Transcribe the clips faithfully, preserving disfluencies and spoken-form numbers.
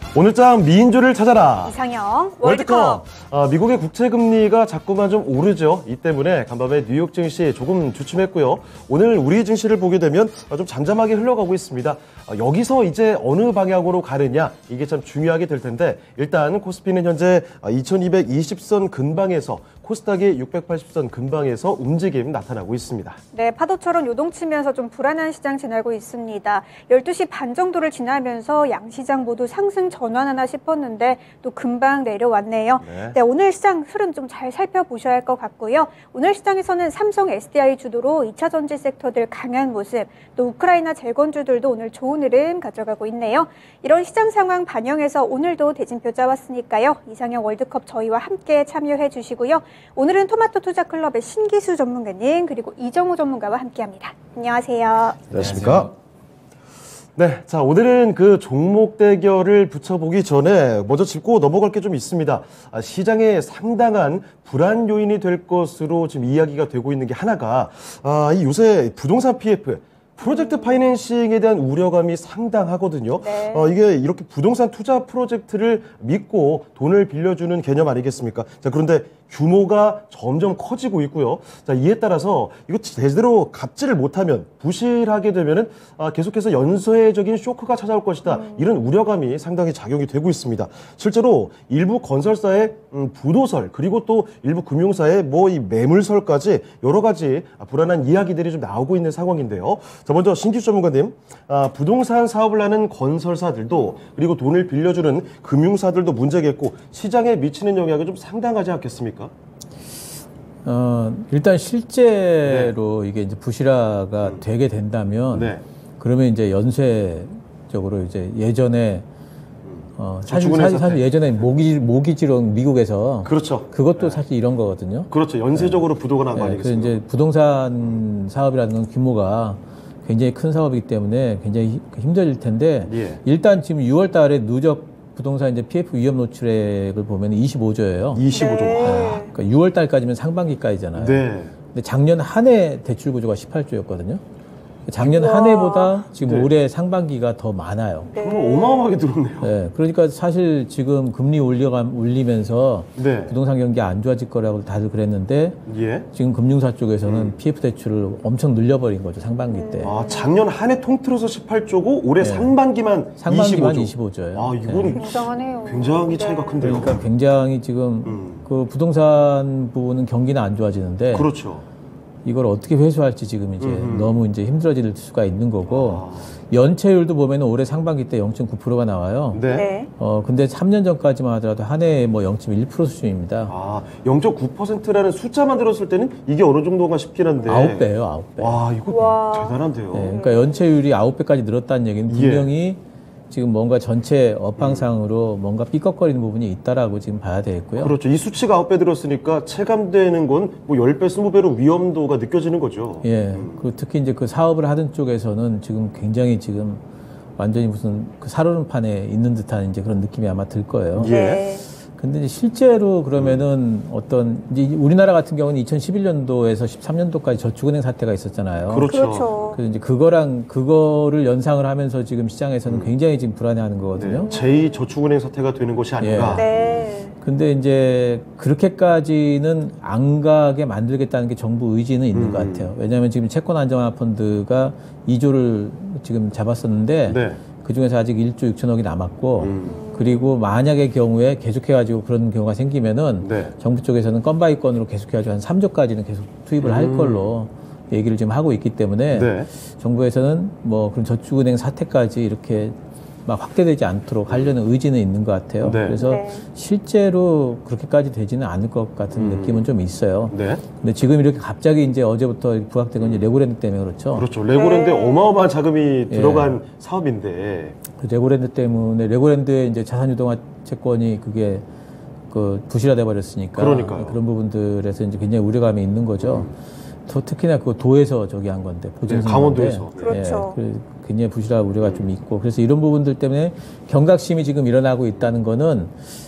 오늘장 미인조를 찾아라. 이상형 월드컵. 월드컵. 아, 미국의 국채금리가 자꾸만 좀 오르죠. 이 때문에 간밤에 뉴욕 증시 조금 주춤했고요. 오늘 우리 증시를 보게 되면 좀 잠잠하게 흘러가고 있습니다. 아, 여기서 이제 어느 방향으로 가느냐, 이게 참 중요하게 될 텐데, 일단 코스피는 현재 이천이백이십 선 근방에서, 코스닥이 육백팔십 선 근방에서 움직임 나타나고 있습니다. 네, 파도처럼 요동치면서 좀 불안한 시장 지나고 있습니다. 열두 시 반 정도를 지나면서 양시장 모두 상승 전환하나 싶었는데 또 금방 내려왔네요. 네, 네 오늘 시장 흐름 좀 잘 살펴보셔야 할 것 같고요. 오늘 시장에서는 삼성, 에스디아이 주도로 이 차 전지 섹터들 강한 모습, 또 우크라이나 재건주들도 오늘 좋은 흐름 가져가고 있네요. 이런 시장 상황 반영해서 오늘도 대진표 짜왔으니까요. 이상형 월드컵 저희와 함께 참여해 주시고요. 오늘은 토마토 투자클럽의 신기수 전문가님 그리고 이정우 전문가와 함께합니다. 안녕하세요. 안녕하십니까? 네, 자 오늘은 그 종목 대결을 붙여보기 전에 먼저 짚고 넘어갈 게 좀 있습니다. 아, 시장에 상당한 불안 요인이 될 것으로 지금 이야기가 되고 있는 게 하나가 아, 이 요새 부동산 피에프 프로젝트 파이낸싱에 대한 우려감이 상당하거든요. 네. 어, 이게 이렇게 부동산 투자 프로젝트를 믿고 돈을 빌려주는 개념 아니겠습니까? 자, 그런데 규모가 점점 커지고 있고요. 자, 이에 따라서 이거 제대로 갚지를 못하면, 부실하게 되면은 아, 계속해서 연쇄적인 쇼크가 찾아올 것이다. 음. 이런 우려감이 상당히 작용이 되고 있습니다. 실제로 일부 건설사의 음, 부도설, 그리고 또 일부 금융사의 뭐 이 매물설까지 여러 가지 불안한 이야기들이 좀 나오고 있는 상황인데요. 자, 먼저 신기수 전문가님, 아, 부동산 사업을 하는 건설사들도 그리고 돈을 빌려주는 금융사들도 문제겠고 시장에 미치는 영향이 좀 상당하지 않겠습니까? 어, 일단 실제로 네. 이게 이제 부실화가 음. 되게 된다면 네. 그러면 이제 연쇄적으로 이제 예전에 어, 사실, 사실, 사실 예전에 모기, 모기지론 미국에서. 그렇죠. 그것도 네. 사실 이런 거거든요. 그렇죠. 연쇄적으로 네. 부도가 난 거 아니겠습니까? 그래서 이제 부동산 사업이라는 건 규모가 굉장히 큰 사업이기 때문에 굉장히 힘들어질 텐데. 예. 일단 지금 유월 달에 누적 부동산 이제 피에프 위험 노출액을 보면 이십오조예요. 이십오조. 네. 네. 그러니까 유월 달까지면 상반기까지잖아요. 네. 근데 작년 한 해 대출 구조가 십팔조였거든요. 작년 우와. 한 해보다 지금 네. 올해 상반기가 더 많아요. 네. 그럼 어마어마하게 들었네요. 네. 그러니까 사실 지금 금리 올려가, 올리면서 네. 부동산 경기 안 좋아질 거라고 다들 그랬는데 예. 지금 금융사 쪽에서는 음. 피에프 대출을 엄청 늘려버린 거죠. 상반기 때. 아, 작년 한 해 통틀어서 십팔조고 올해 네. 상반기만 상반기만 이십오조. 이십오조예요. 아, 이건 네. 굉장하네요. 굉장히 차이가 네. 큰데요. 그러니까 굉장히 지금 음. 그 부동산 부분은 경기는 안 좋아지는데 그렇죠. 이걸 어떻게 회수할지 지금 이제 음흠. 너무 이제 힘들어질 수가 있는 거고, 아. 연체율도 보면 올해 상반기 때 영 점 구 퍼센트가 나와요. 네. 네. 어, 근데 삼 년 전까지만 하더라도 한 해에 뭐 영 점 일 퍼센트 수준입니다. 아, 영 점 구 퍼센트라는 숫자만 들었을 때는 이게 어느 정도가 싶긴 한데. 아홉 배예요, 아홉 배. 와, 이거 와. 대단한데요. 네, 그러니까 연체율이 아홉 배까지 늘었다는 얘기는 분명히 예. 지금 뭔가 전체 업황상으로 음. 뭔가 삐걱거리는 부분이 있다라고 지금 봐야 되겠고요. 그렇죠. 이 수치가 아홉 배 들었으니까 체감되는 건 뭐 십 배, 이십 배로 위험도가 느껴지는 거죠. 예. 음. 그리고 특히 이제 그 사업을 하던 쪽에서는 지금 굉장히 지금 완전히 무슨 그 살얼음판에 있는 듯한 이제 그런 느낌이 아마 들 거예요. 예. 근데 이제 실제로 그러면은 음. 어떤 이제 우리나라 같은 경우는 이천십일년도에서 십삼년도까지 저축은행 사태가 있었잖아요. 그렇죠. 그렇죠. 그래서 이제 그거랑 그거를 연상을 하면서 지금 시장에서는 음. 굉장히 지금 불안해하는 거거든요. 네. 제이 저축은행 사태가 되는 것이 아닌가. 예. 네. 근데 이제 그렇게까지는 안 가게 만들겠다는 게 정부 의지는 있는 음. 것 같아요. 왜냐하면 지금 채권 안정화 펀드가 이조를 지금 잡았었는데 네. 그 중에서 아직 일조 육천억이 남았고. 음. 그리고 만약의 경우에 계속해가지고 그런 경우가 생기면은 네. 정부 쪽에서는 건바이건으로 계속해가지고 한 삼조까지는 계속 투입을 음. 할 걸로 얘기를 지금 하고 있기 때문에 네. 정부에서는 뭐 그런 저축은행 사태까지 이렇게 막 확대되지 않도록 하려는 의지는 있는 것 같아요. 네. 그래서 네. 실제로 그렇게까지 되지는 않을 것 같은 음. 느낌은 좀 있어요. 네. 근데 지금 이렇게 갑자기 이제 어제부터 부각된 건 이제 레고랜드 때문에 그렇죠. 그렇죠. 레고랜드에 네. 어마어마한 자금이 들어간 예. 사업인데. 그 레고랜드 때문에 레고랜드의 이제 자산유동화 채권이 그게 그 부실화돼 버렸으니까. 그러니까요. 그런 부분들에서 이제 굉장히 우려감이 있는 거죠. 음. 더 특히나 그 도에서 저기 한 건데 보증 네, 강원도에서. 그렇죠. 예, 굉장히 부실화 우려가 음. 좀 있고 그래서 이런 부분들 때문에 경각심이 지금 일어나고 있다는 거는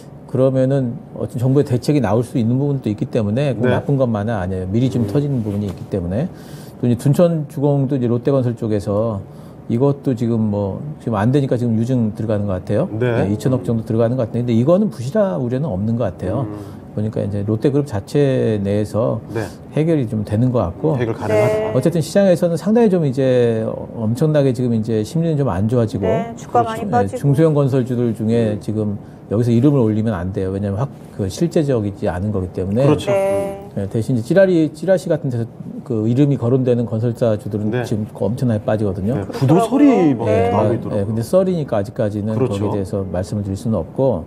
그러면은 어떤 정부의 대책이 나올 수 있는 부분도 있기 때문에 네. 나쁜 것만은 아니에요. 미리 좀 음. 터지는 부분이 있기 때문에 또 이제 둔천주공도 이제 롯데건설 쪽에서 이것도 지금 뭐 지금 안 되니까 지금 유증 들어가는 것 같아요. 네. 네, 이천억 정도 들어가는 것 같은데 이거는 부실화 우려는 없는 것 같아요. 음. 보니까 이제 롯데그룹 자체 내에서 네. 해결이 좀 되는 것 같고 해결 가능하다. 네. 어쨌든 시장에서는 상당히 좀 이제 엄청나게 지금 이제 심리는 좀 안 좋아지고 네, 주가 그렇죠. 많이 빠지고 네, 중소형 건설주들 중에 음. 지금 여기서 이름을 올리면 안 돼요. 왜냐하면 확 그 실제적이지 않은 거기 때문에. 그렇죠. 네. 네, 대신 이제 찌라리 찌라시 같은 데서 그 이름이 거론되는 건설사주들은 네. 지금 엄청나게 빠지거든요. 네, 부도설이 막 네. 나오고 네, 있더라고요. 네, 근데 썰이니까 아직까지는 그렇죠. 거기에 대해서 말씀을 드릴 수는 없고.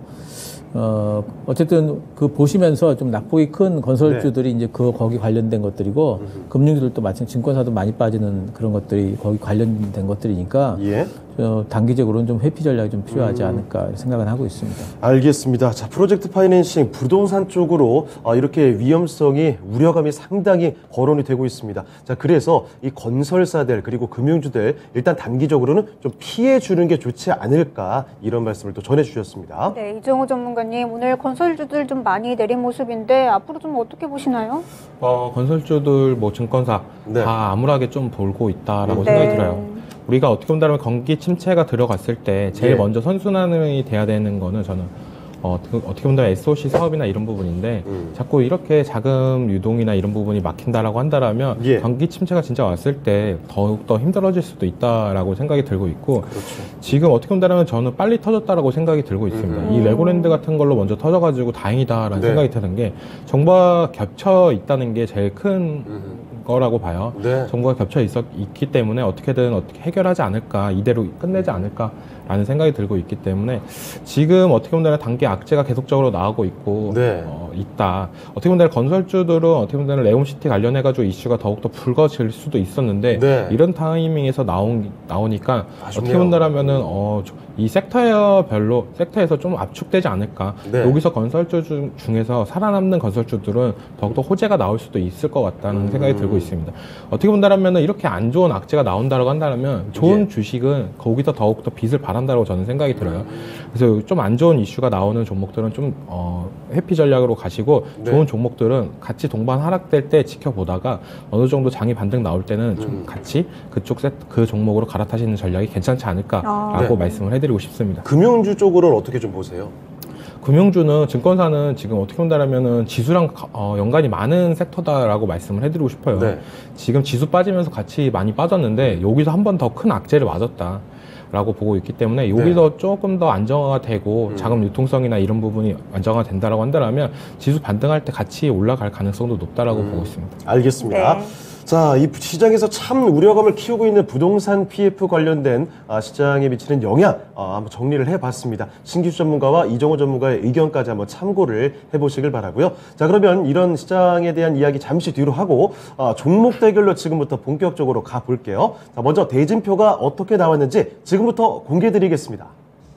어, 어쨌든 그 보시면서 좀 낙폭이 큰 건설주들이 네. 이제 그 거기 관련된 것들이고 음흠. 금융주들도 마찬가지 증권사도 많이 빠지는 그런 것들이 거기 관련된 것들이니까 예. 어, 단기적으로는 좀 회피 전략이 좀 필요하지 음. 않을까 생각은 하고 있습니다. 알겠습니다. 자, 프로젝트 파이낸싱 부동산 쪽으로 어, 이렇게 위험성이 우려감이 상당히 거론이 되고 있습니다. 자, 그래서 이 건설사들 그리고 금융주들 일단 단기적으로는 좀 피해 주는 게 좋지 않을까 이런 말씀을 또 전해 주셨습니다. 네, 이정우 전문가님 오늘 건설주들 좀 많이 내린 모습인데 앞으로 좀 어떻게 보시나요? 어, 건설주들 뭐 증권사 네. 다 암울하게 좀 돌고 있다라고 네. 생각이 들어요. 우리가 어떻게 본다면 경기 침체가 들어갔을 때 제일 네. 먼저 선순환이 돼야 되는 거는 저는 어, 어떻게 본다면 에스오씨 사업이나 이런 부분인데 음. 자꾸 이렇게 자금 유동이나 이런 부분이 막힌다라고 한다라면 예. 경기 침체가 진짜 왔을 때 더욱더 힘들어질 수도 있다라고 생각이 들고 있고 그렇죠. 지금 어떻게 본다면 저는 빨리 터졌다라고 생각이 들고 있습니다. 음. 이 레고랜드 같은 걸로 먼저 터져가지고 다행이다라는 네. 생각이 드는 게 정부가 겹쳐 있다는 게 제일 큰 음. 거라고 봐요. 네. 정부가 겹쳐 있었, 있기 때문에 어떻게든 어떻게 해결하지 않을까, 이대로 끝내지 않을까라는 생각이 들고 있기 때문에 지금 어떻게 보면 단기 악재가 계속적으로 나오고 있고 네. 어, 있다. 어떻게 보면 건설주들은 어떻게 보면 레온시티 관련해가지고 이슈가 더욱더 불거질 수도 있었는데 네. 이런 타이밍에서 나온 나오니까 아쉽네요. 어떻게 본다면은 어, 이 섹터별로 섹터에서 좀 압축되지 않을까. 네. 여기서 건설주 중, 중에서 살아남는 건설주들은 더욱더 호재가 나올 수도 있을 것 같다는 음. 생각이 들고 있습니다. 어떻게 본다면 이렇게 안 좋은 악재가 나온다고 한다면 좋은 예. 주식은 거기서 더욱더 빚을 바란다고 저는 생각이 들어요. 그래서 좀 안 좋은 이슈가 나오는 종목들은 좀 어, 회피 전략으로 가시고 네. 좋은 종목들은 같이 동반 하락될 때 지켜보다가 어느 정도 장이 반등 나올 때는 좀 음. 같이 그쪽 세트, 그 종목으로 갈아타시는 전략이 괜찮지 않을까라고 아. 네. 말씀을 해드리고 싶습니다. 금융주 쪽으로는 어떻게 좀 보세요? 금융주는 증권사는 지금 어떻게 본다면은 지수랑 어, 연관이 많은 섹터다라고 말씀을 해드리고 싶어요. 네. 지금 지수 빠지면서 같이 많이 빠졌는데 여기서 한 번 더 큰 악재를 맞았다. 라고 보고 있기 때문에 여기서 네. 조금 더 안정화가 되고 음. 자금 유통성이나 이런 부분이 안정화가 된다라고 한다면 지수 반등할 때 같이 올라갈 가능성도 높다라고 음. 보고 있습니다. 알겠습니다. 네. 자, 이 시장에서 참 우려감을 키우고 있는 부동산 피에프 관련된 아, 시장에 미치는 영향 아, 한번 정리를 해봤습니다. 신기수 전문가와 이정호 전문가의 의견까지 한번 참고를 해보시길 바라고요. 자, 그러면 이런 시장에 대한 이야기 잠시 뒤로 하고 아, 종목 대결로 지금부터 본격적으로 가볼게요. 자, 먼저 대진표가 어떻게 나왔는지 지금부터 공개드리겠습니다.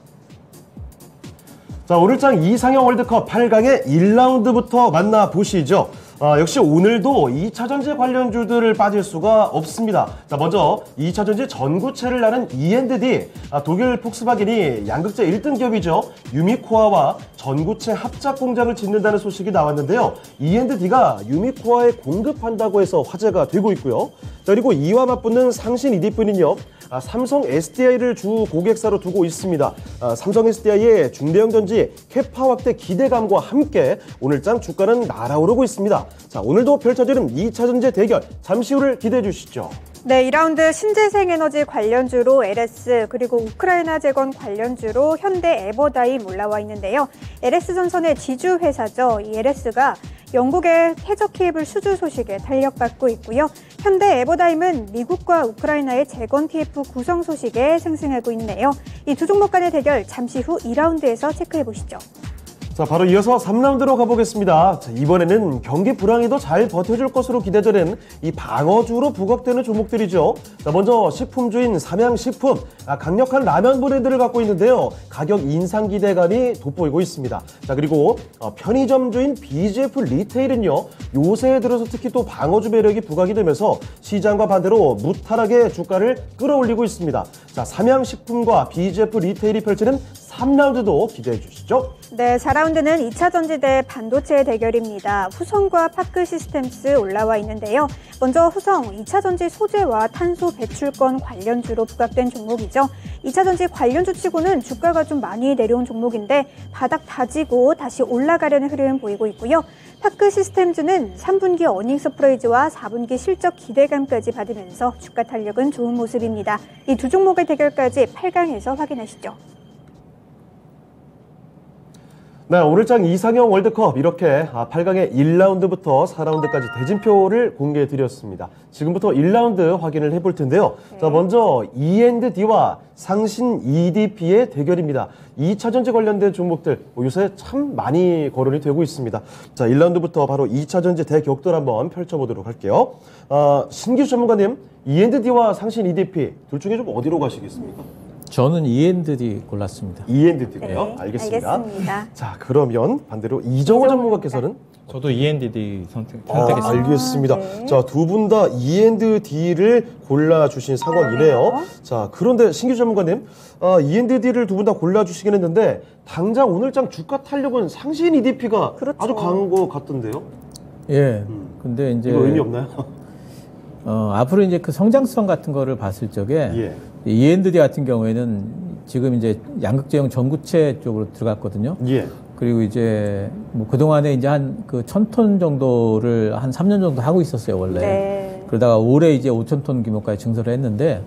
자, 오늘장 이상형 월드컵 팔 강의 일 라운드부터 만나보시죠. 아, 역시 오늘도 이차전지 관련주들을 빠질 수가 없습니다. 자, 먼저 이차전지 전구체를 나는 이앤디, 아, 독일 폭스바겐이 양극재 일 등 기업이죠. 유미코아와 전구체 합작 공장을 짓는다는 소식이 나왔는데요. 이앤디가 유미코아에 공급한다고 해서 화제가 되고 있고요. 자, 그리고 이와 맞붙는 상신 이디프는요. 아, 삼성 에스디아이를 주 고객사로 두고 있습니다. 아, 삼성 에스디아이의 중대형 전지 캐파 확대 기대감과 함께 오늘장 주가는 날아오르고 있습니다. 자, 오늘도 펼쳐지는 이차전지 대결 잠시 후를 기대해 주시죠. 네, 이 라운드 신재생에너지 관련주로 엘에스 그리고 우크라이나 재건 관련주로 현대 에버다임 올라와 있는데요. 엘에스전선의 지주회사죠. 이 엘에스가 영국의 해저 케이블 수주 소식에 탄력받고 있고요. 현대 에버다임은 미국과 우크라이나의 재건 티에프 구성 소식에 상승하고 있네요. 이 두 종목 간의 대결 잠시 후 이 라운드에서 체크해 보시죠. 자, 바로 이어서 삼 라운드로 가보겠습니다. 자, 이번에는 경기 불황에도 잘 버텨줄 것으로 기대되는 이 방어주로 부각되는 종목들이죠. 자, 먼저 식품주인 삼양식품, 아, 강력한 라면 브랜드를 갖고 있는데요. 가격 인상 기대감이 돋보이고 있습니다. 자, 그리고 어, 편의점주인 비지에프 리테일은요. 요새 들어서 특히 또 방어주 매력이 부각이 되면서 시장과 반대로 무탈하게 주가를 끌어올리고 있습니다. 자, 삼양식품과 비지에프 리테일이 펼치는 삼 라운드도 기대해 주시죠. 네, 사 라운드는 이 차 전지대 반도체 대결입니다. 후성과 파크 시스템스 올라와 있는데요. 먼저 후성, 이 차 전지 소재와 탄소 배출권 관련주로 부각된 종목이죠. 이 차 전지 관련주 치고는 주가가 좀 많이 내려온 종목인데 바닥 다지고 다시 올라가려는 흐름 보이고 있고요. 파크 시스템즈는 삼 분기 어닝 서프라이즈와 사 분기 실적 기대감까지 받으면서 주가 탄력은 좋은 모습입니다. 이 두 종목의 대결까지 팔 강에서 확인하시죠. 네, 오늘장 이상형 월드컵 이렇게 팔 강의 일 라운드부터 사 라운드까지 대진표를 공개해 드렸습니다. 지금부터 일 라운드 확인을 해볼 텐데요. 네. 자, 먼저 이엔디디와 상신 이디피의 대결입니다. 이 차 전지 관련된 종목들 요새 참 많이 거론이 되고 있습니다. 자, 일 라운드부터 바로 이 차 전지 대격돌 한번 펼쳐보도록 할게요. 어, 신기수 전문가님, 이엔디디와 상신 이디피 둘 중에 좀 어디로 가시겠습니까? 저는 이엔디디 골랐습니다. 이엔디디고요. 네, 알겠습니다. 알겠습니다. 자, 그러면 반대로 이정호 전문가께서는 저도 이엔디디 선택, 아, 선택했습니다. 알겠습니다. 아, 네. 자, 두 분 다 이엔디디를 골라주신 상황이네요. 그러네요. 자, 그런데 신규 전문가님, 어, 이엔디디를 두 분 다 골라주시긴 했는데 당장 오늘장 주가 탄력은 상신 이디피가 그렇죠. 아주 강한 것 같던데요. 예. 근데 이제 이거 의미 없나요? 어, 앞으로 이제 그 성장성 같은 거를 봤을 적에 예. 이엔디디 같은 경우에는 지금 이제 양극재형 전구체 쪽으로 들어갔거든요. 예. 그리고 이제 뭐 그동안에 이제 한 그 천 톤 정도를 한 삼 년 정도 하고 있었어요, 원래. 네. 그러다가 올해 이제 오천 톤 규모까지 증설을 했는데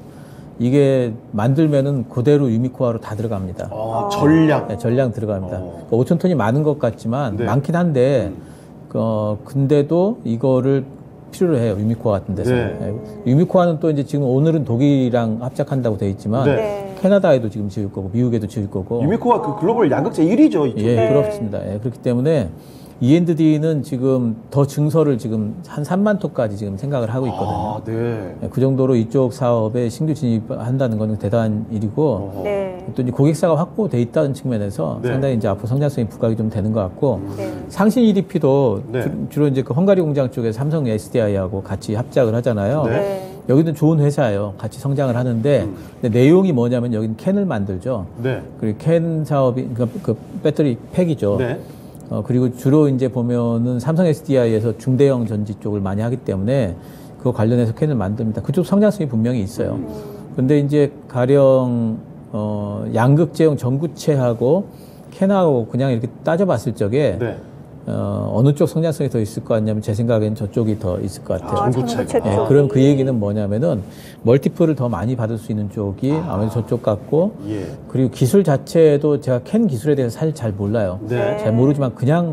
이게 만들면은 그대로 유미코아로 다 들어갑니다. 아, 전량. 네, 전량 들어갑니다. 어. 그러니까 오천 톤이 많은 것 같지만 네. 많긴 한데 어, 근데도 이거를 필요로 해요. 유미코아 같은 데서. 네. 네. 유미코아는 또 이제 지금 오늘은 독일이랑 합작한다고 돼 있지만 네. 네. 캐나다에도 지금 지을 거고 미국에도 지을 거고. 유미코가 그 글로벌 양극재 일 위죠. 이쪽. 예, 네. 그렇습니다. 예, 그렇기 때문에 이엔디디는 지금 더 증설을 지금 한 삼만 톤까지 지금 생각을 하고 있거든요. 아, 네. 예, 그 정도로 이쪽 사업에 신규 진입한다는 것은 대단한 일이고 어허. 네. 또 이제 고객사가 확보돼 있다는 측면에서 네. 상당히 이제 앞으로 성장성이 부각이 좀 되는 것 같고 네. 상신 이디피도 네. 주, 주로 이제 그 헝가리 공장 쪽에 삼성 에스디아이하고 같이 합작을 하잖아요. 네. 네. 여기는 좋은 회사예요. 같이 성장을 하는데 음. 근데 내용이 뭐냐면 여기는 캔을 만들죠. 네. 그리고 캔 사업이 그, 그 배터리 팩이죠. 네. 어, 그리고 주로 이제 보면은 삼성 에스디아이에서 중대형 전지 쪽을 많이 하기 때문에 그거 관련해서 캔을 만듭니다. 그쪽 성장성이 분명히 있어요. 음. 근데 이제 가령 어, 양극재형 전구체하고 캔하고 그냥 이렇게 따져봤을 적에 네. 어, 어느 쪽 성장성이 더 있을 것 같냐면 제 생각엔 저쪽이 더 있을 것 같아요. 아, 전구체. 전구체 예, 쪽이. 그럼 그 얘기는 뭐냐면은 멀티플을 더 많이 받을 수 있는 쪽이 아무래도 저쪽 같고 예. 그리고 기술 자체도 제가 캔 기술에 대해서 사실 잘 몰라요. 네. 잘 모르지만 그냥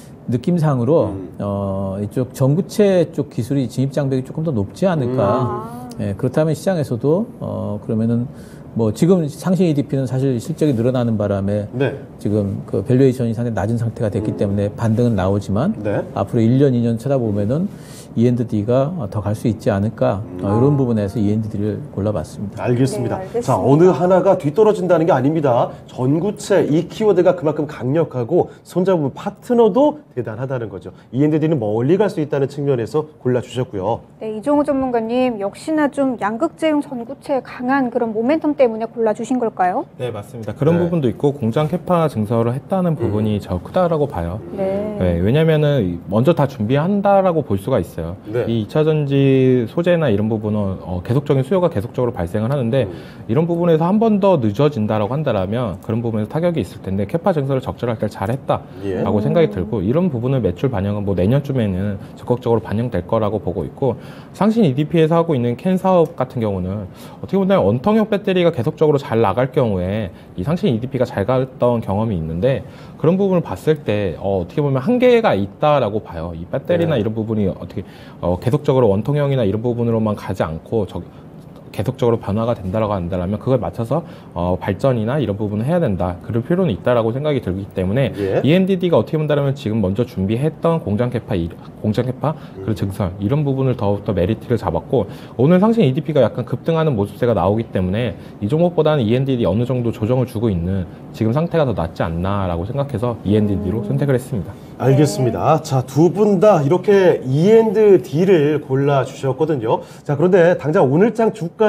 느낌상으로 음. 어, 이쪽 전구체 쪽 기술이 진입 장벽이 조금 더 높지 않을까. 아. 예, 그렇다면 시장에서도 어, 그러면은 뭐 지금 상신 이디피는 사실 실적이 늘어나는 바람에 네. 지금 그 밸류에이션이 상당히 낮은 상태가 됐기 때문에 반등은 나오지만 네. 앞으로 일 년, 이 년 쳐다보면은 이엔디디가 더 갈 수 있지 않을까 어, 이런 부분에서 이엔디디를 골라봤습니다. 알겠습니다. 네, 알겠습니다. 자, 어느 하나가 뒤떨어진다는 게 아닙니다. 전구체 이 키워드가 그만큼 강력하고 손잡은 파트너도 대단하다는 거죠. 이엔디디는 멀리 갈 수 있다는 측면에서 골라주셨고요. 네, 이종호 전문가님 역시나 좀 양극재용 전구체에 강한 그런 모멘텀 때문에 골라주신 걸까요? 네, 맞습니다. 그런 네. 부분도 있고 공장 캐파 증설을 했다는 부분이 저 크다라고 봐요. 네. 네, 왜냐면은 먼저 다 준비한다라고 볼 수가 있어요. 네. 이 이 차 전지 소재나 이런 부분은 어, 계속적인 수요가 계속적으로 발생을 하는데 음. 이런 부분에서 한 번 더 늦어진다라고 한다라면 그런 부분에서 타격이 있을 텐데 캐파 증설을 적절할 때 잘했다라고 예. 생각이 들고 이런 부분을 매출 반영은 뭐 내년쯤에는 적극적으로 반영될 거라고 보고 있고 상신 이디피에서 하고 있는 캔 사업 같은 경우는 어떻게 보면 원통형 배터리가 계속적으로 잘 나갈 경우에 이 상신 이디피가 잘 갔던 경험이 있는데 그런 부분을 봤을 때 어, 어떻게 보면 한계가 있다라고 봐요. 이 배터리나 네. 이런 부분이 어떻게 어, 계속적으로 원통형이나 이런 부분으로만 가지 않고 저, 계속적으로 변화가 된다라고 한다면 그걸 맞춰서 어, 발전이나 이런 부분을 해야 된다. 그럴 필요는 있다라고 생각이 들기 때문에 예. 이엔디디가 어떻게 본다면 지금 먼저 준비했던 공장 캐파, 이- 공장 캐파 그리고 증설 이런 부분을 더욱더 메리트를 잡았고 오늘 상신 이디피가 약간 급등하는 모습세가 나오기 때문에 이 종목보다는 이엔디디 어느 정도 조정을 주고 있는 지금 상태가 더 낫지 않나라고 생각해서 이엔디디로 선택을 했습니다. 알겠습니다. 자, 두 분 다 이렇게 이엔디디를 골라주셨거든요. 자, 그런데 당장 오늘장 주가는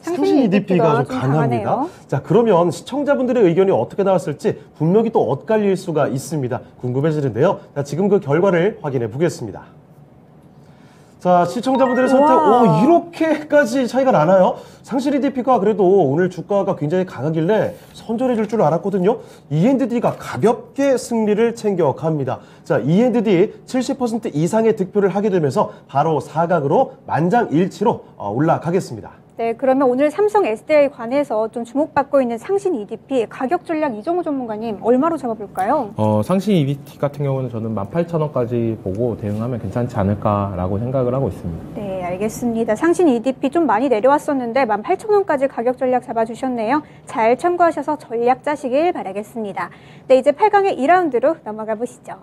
상신 이디피가 좀 강합니다. 강하네요. 자, 그러면 시청자분들의 의견이 어떻게 나왔을지 분명히 또 엇갈릴 수가 있습니다. 궁금해지는데요. 자, 지금 그 결과를 확인해 보겠습니다. 자, 시청자분들의 선택, 오, 이렇게까지 차이가 나나요? 상신 이디피가 그래도 오늘 주가가 굉장히 강하길래 선전해줄 줄 알았거든요. 이엔디디가 가볍게 승리를 챙겨갑니다. 자, 이엔디디 칠십 퍼센트 이상의 득표를 하게 되면서 바로 사각으로 만장일치로 올라가겠습니다. 네, 그러면 오늘 삼성 에스디아이에 관해서 좀 주목받고 있는 상신 이디피 가격 전략 이정우 전문가님 얼마로 잡아볼까요? 어, 상신 이디티 같은 경우는 저는 만 팔천 원까지 보고 대응하면 괜찮지 않을까라고 생각을 하고 있습니다. 네, 알겠습니다. 상신 이디피 좀 많이 내려왔었는데 만 팔천 원까지 가격 전략 잡아주셨네요. 잘 참고하셔서 전략 짜시길 바라겠습니다. 네, 이제 팔 강의 이 라운드로 넘어가 보시죠.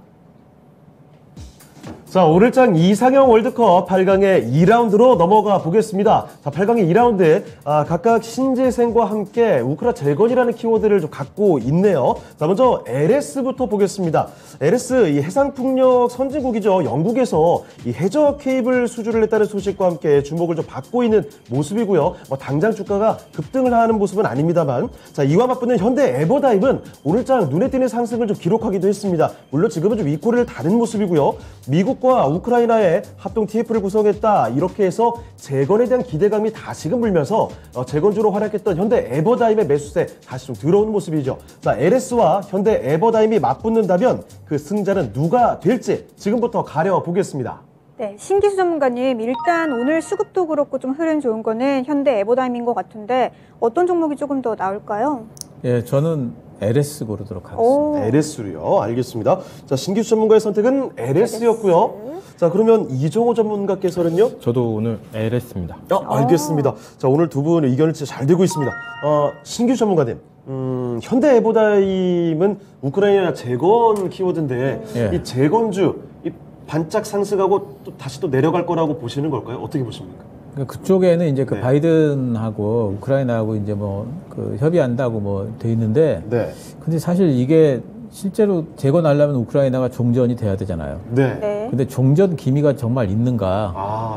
자, 오늘장 이상형 월드컵 팔 강의 이 라운드로 넘어가 보겠습니다. 자, 팔 강의 이 라운드에 아, 각각 신재생과 함께 우크라 재건이라는 키워드를 좀 갖고 있네요. 자, 먼저 엘에스부터 보겠습니다. 엘에스, 이 해상풍력 선진국이죠. 영국에서 이 해저 케이블 수주를 했다는 소식과 함께 주목을 좀 받고 있는 모습이고요. 뭐 당장 주가가 급등을 하는 모습은 아닙니다만, 자, 이와 맞붙는 현대 에버다임은 오늘장 눈에 띄는 상승을 좀 기록하기도 했습니다. 물론 지금은 좀 윗꼬리를 다는 모습이고요. 미국 과 우크라이나의 합동 티에프를 구성했다. 이렇게 해서 재건에 대한 기대감이 다시금 불면서 재건주로 활약했던 현대 에버다임의 매수세 다시 좀 들어오는 모습이죠. 자, 엘에스와 현대 에버다임이 맞붙는다면 그 승자는 누가 될지 지금부터 가려보겠습니다. 네, 신기수 전문가님, 일단 오늘 수급도 그렇고 좀 흐름 좋은 거는 현대 에버다임인 것 같은데 어떤 종목이 조금 더 나올까요? 예, 저는 엘에스 고르도록 하겠습니다. 엘에스로요. 알겠습니다. 자, 신기수 전문가의 선택은 엘에스였고요. 엘에스. 자, 그러면 이정호 전문가께서는요? 저도 오늘 엘에스입니다. 아, 알겠습니다. 자, 오늘 두 분 의견이 진짜 잘 되고 있습니다. 어, 신기수 전문가님, 음, 현대 에버다임은 우크라이나 재건 키워드인데 예. 이 재건주 이 반짝 상승하고 또 다시 또 내려갈 거라고 보시는 걸까요? 어떻게 보십니까? 그쪽에는 이제 그 네. 바이든하고 우크라이나하고 이제 뭐 그 협의한다고 뭐 돼 있는데, 네. 근데 사실 이게 실제로 재건하려면 우크라이나가 종전이 돼야 되잖아요. 네. 네. 근데 종전 기미가 정말 있는가? 아,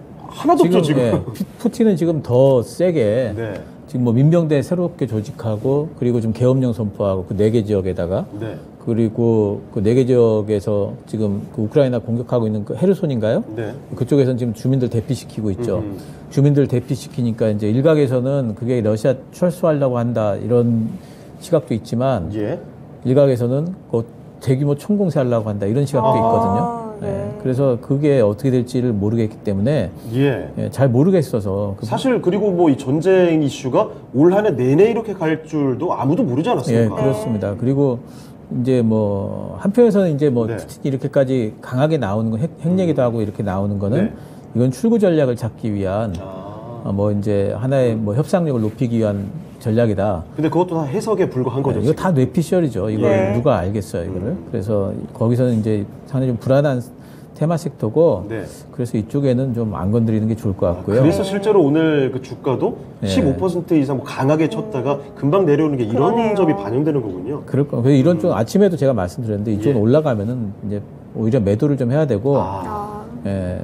하나도 없죠, 지금. 예, 푸틴은 지금 더 세게 네. 지금 뭐 민병대 새롭게 조직하고 그리고 좀 계엄령 선포하고 그 네 개 지역에다가 네. 그리고 그 네 개 지역에서 지금 그 우크라이나 공격하고 있는 그 헤르손인가요? 네. 그쪽에서는 지금 주민들 대피시키고 있죠. 음. 주민들 대피시키니까 이제 일각에서는 그게 러시아 철수하려고 한다 이런 시각도 있지만 예. 일각에서는 그 대규모 총공세하려고 한다 이런 시각도 아, 있거든요. 네. 네. 그래서 그게 어떻게 될지를 모르겠기 때문에 예. 예, 잘 모르겠어서 그 사실 그리고 뭐 이 전쟁 이슈가 올 한 해 내내 이렇게 갈 줄도 아무도 모르지 예, 않았습니까? 그렇습니다. 그리고 이제 뭐 한편에서는 이제 뭐 네. 푸틴이 이렇게까지 강하게 나오는 거 핵, 핵 얘기도 하고 이렇게 나오는 거는 네. 이건 출구 전략을 찾기 위한 아. 어, 뭐 이제 하나의 뭐 협상력을 높이기 위한 전략이다. 근데 그것도 다 해석에 불과한 거죠. 네, 이거 지금. 다 뇌피셜이죠. 이걸 네. 누가 알겠어요, 이거를. 그래서 거기서는 이제 상당히 좀 불안한 테마 섹터고, 네. 그래서 이쪽에는 좀 안 건드리는 게 좋을 것 같고요. 그래서 실제로 오늘 그 주가도 네. 십오 퍼센트 이상 뭐 강하게 쳤다가 금방 내려오는 게 이런 그러네요. 점이 반영되는 거군요. 그럴 거. 그래서 이런 쪽 아침에도 제가 말씀드렸는데 이쪽은 예. 올라가면은 이제 오히려 매도를 좀 해야 되고, 아. 아, 예,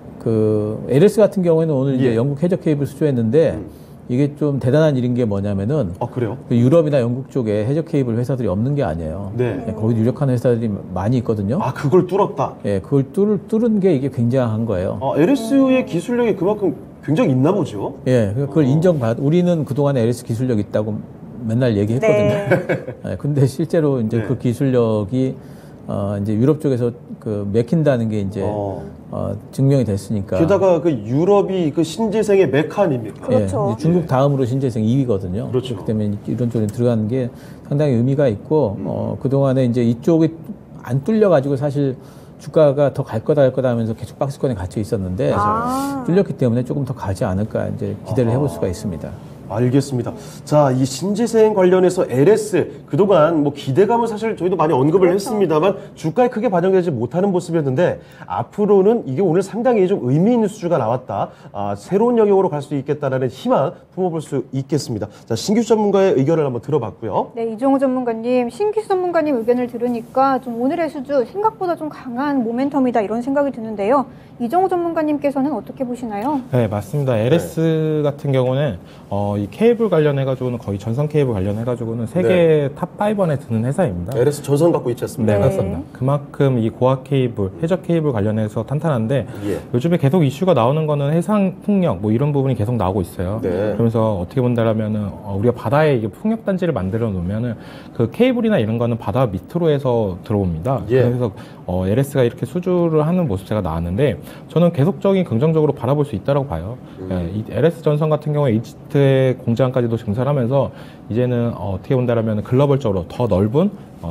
그 엘에스 같은 경우에는 오늘 이제 예. 영국 해저 케이블 수주했는데 음. 이게 좀 대단한 일인 게 뭐냐면은 아, 그래요? 그 유럽이나 영국 쪽에 해저 케이블 회사들이 없는 게 아니에요. 네. 예, 거기 유력한 회사들이 많이 있거든요. 아, 그걸 뚫었다. 예, 그걸 뚫, 뚫은 게 이게 굉장한 거예요. 아, 엘에스의 기술력이 그만큼 굉장히 있나 보죠? 예, 그걸 인정받, 우리는 그동안에 엘에스 기술력 있다고 맨날 얘기했거든요. 네. 예, 근데 실제로 이제 네. 그 기술력이, 어, 이제 유럽 쪽에서 그 맥힌다는 게 이제, 어. 어, 증명이 됐으니까. 게다가 그 유럽이 그 신재생의 메카 아닙니까? 그렇죠. 예, 이제 중국 다음으로 신재생 이 위거든요. 그렇죠. 그렇기 때문에 이런 쪽에 들어가는 게 상당히 의미가 있고, 음. 어, 그동안에 이제 이쪽이 안 뚫려가지고 사실 주가가 더 갈 거다 할 거다 하면서 계속 박스권에 갇혀 있었는데, 아. 뚫렸기 때문에 조금 더 가지 않을까 이제 기대를 아하. 해볼 수가 있습니다. 알겠습니다. 자, 이 신재생 관련해서 엘에스 그동안 뭐 기대감을 사실 저희도 많이 언급을 그렇죠. 했습니다만 주가에 크게 반영되지 못하는 모습이었는데 앞으로는 이게 오늘 상당히 좀 의미 있는 수주가 나왔다. 아, 새로운 영역으로 갈 수 있겠다라는 희망 품어볼 수 있겠습니다. 자, 신규 전문가의 의견을 한번 들어봤고요. 네, 이종호 전문가님, 신규 전문가님 의견을 들으니까 좀 오늘의 수주 생각보다 좀 강한 모멘텀이다 이런 생각이 드는데요. 이종호 전문가님께서는 어떻게 보시나요? 네, 맞습니다. 엘에스 네. 같은 경우는 어, 이 케이블 관련해가지고는 거의 전선 케이블 관련해가지고는 세계 네. 탑 파이브 안에 드는 회사입니다. 엘에스 전선 갖고 있지 않습니까? 네, 네. 맞습니다. 그만큼 이 고압 케이블, 해저 케이블 관련해서 탄탄한데 예. 요즘에 계속 이슈가 나오는 거는 해상 풍력 뭐 이런 부분이 계속 나오고 있어요. 네. 그러면서 어떻게 본다라면은 어, 우리가 바다에 이게 풍력 단지를 만들어 놓으면은 그 케이블이나 이런 거는 바다 밑으로 해서 들어옵니다. 예. 그래서 어, 엘에스가 이렇게 수주를 하는 모습체가 나왔는데 저는 계속적인 긍정적으로 바라볼 수 있다고 봐요. 음. 예, 이 엘에스 전선 같은 경우에 이집트의 공장까지도 증설하면서 이제는 어, 어떻게 본다라면 글로벌적으로 더 넓은 어,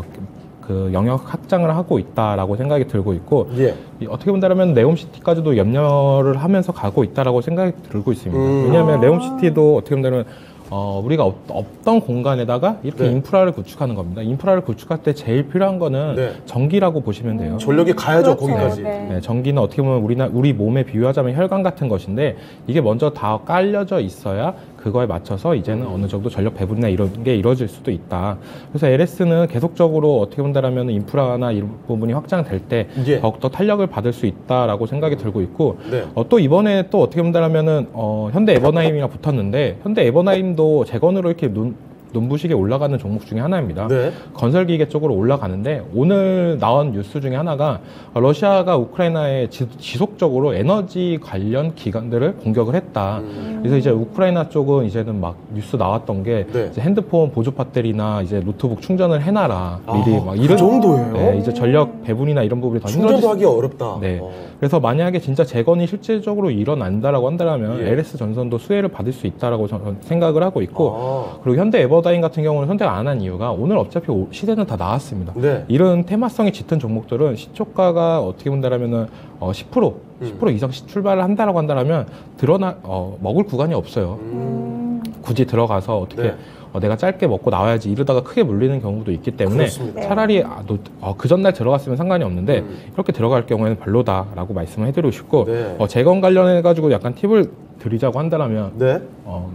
그 영역 확장을 하고 있다라고 생각이 들고 있고 예. 이, 어떻게 본다라면 네옴시티까지도 염려를 하면서 가고 있다라고 생각이 들고 있습니다. 음. 왜냐하면 아. 네옴시티도 어떻게 본다면 어, 우리가 없, 없던 공간에다가 이렇게 네. 인프라를 구축하는 겁니다. 인프라를 구축할 때 제일 필요한 거는 네. 전기라고 보시면 돼요. 전력이 가야죠, 그렇죠. 거기까지. 네. 네, 전기는 어떻게 보면 우리나, 우리 몸에 비유하자면 혈관 같은 것인데 이게 먼저 다 깔려져 있어야 그거에 맞춰서 이제는 음. 어느 정도 전력 배분이나 이런 게 이루어질 수도 있다. 그래서 엘에스는 계속적으로 어떻게 본다라면 인프라나 이런 부분이 확장될 때 예. 더욱더 탄력을 받을 수 있다라고 생각이 들고 있고 네. 어, 또 이번에 또 어떻게 본다라면은 어, 현대 에버나임이랑 붙었는데 현대 에버나임도 재건으로 이렇게 눈 눈부시게 올라가는 종목 중에 하나입니다. 네. 건설기계 쪽으로 올라가는데 오늘 나온 뉴스 중에 하나가 러시아가 우크라이나에 지, 지속적으로 에너지 관련 기관들을 공격을 했다. 음. 그래서 이제 우크라이나 쪽은 이제는 막 뉴스 나왔던 게 네. 이제 핸드폰 보조 배터리나 이제 노트북 충전을 해놔라 미리 아, 막 그 이런 정도예요? 네, 이제 전력 배분이나 이런 부분이 더 충전도 힘들어질 하기 어렵다. 네. 어. 그래서 만약에 진짜 재건이 실질적으로 일어난다라고 한다면 예. 엘에스 전선도 수혜를 받을 수 있다라고 저는 생각을 하고 있고 아. 그리고 현대 에버다인 같은 경우는 선택 안 한 이유가 오늘 어차피 시세는 다 나왔습니다. 네. 이런 테마성이 짙은 종목들은 시초가가 어떻게 본다라면은 어 십 퍼센트, 십 퍼센트 이상 출발을 한다라고 한다라면 드러나 어 먹을 구간이 없어요. 음. 굳이 들어가서 어떻게 네. 어, 내가 짧게 먹고 나와야지 이러다가 크게 물리는 경우도 있기 때문에 그렇습니다. 차라리 아, 너, 어, 그 전날 들어갔으면 상관이 없는데 음. 이렇게 들어갈 경우에는 별로다라고 말씀을 해드리고 싶고 네. 어, 재건 관련해가지고 약간 팁을 드리자고 한다면 네. 어,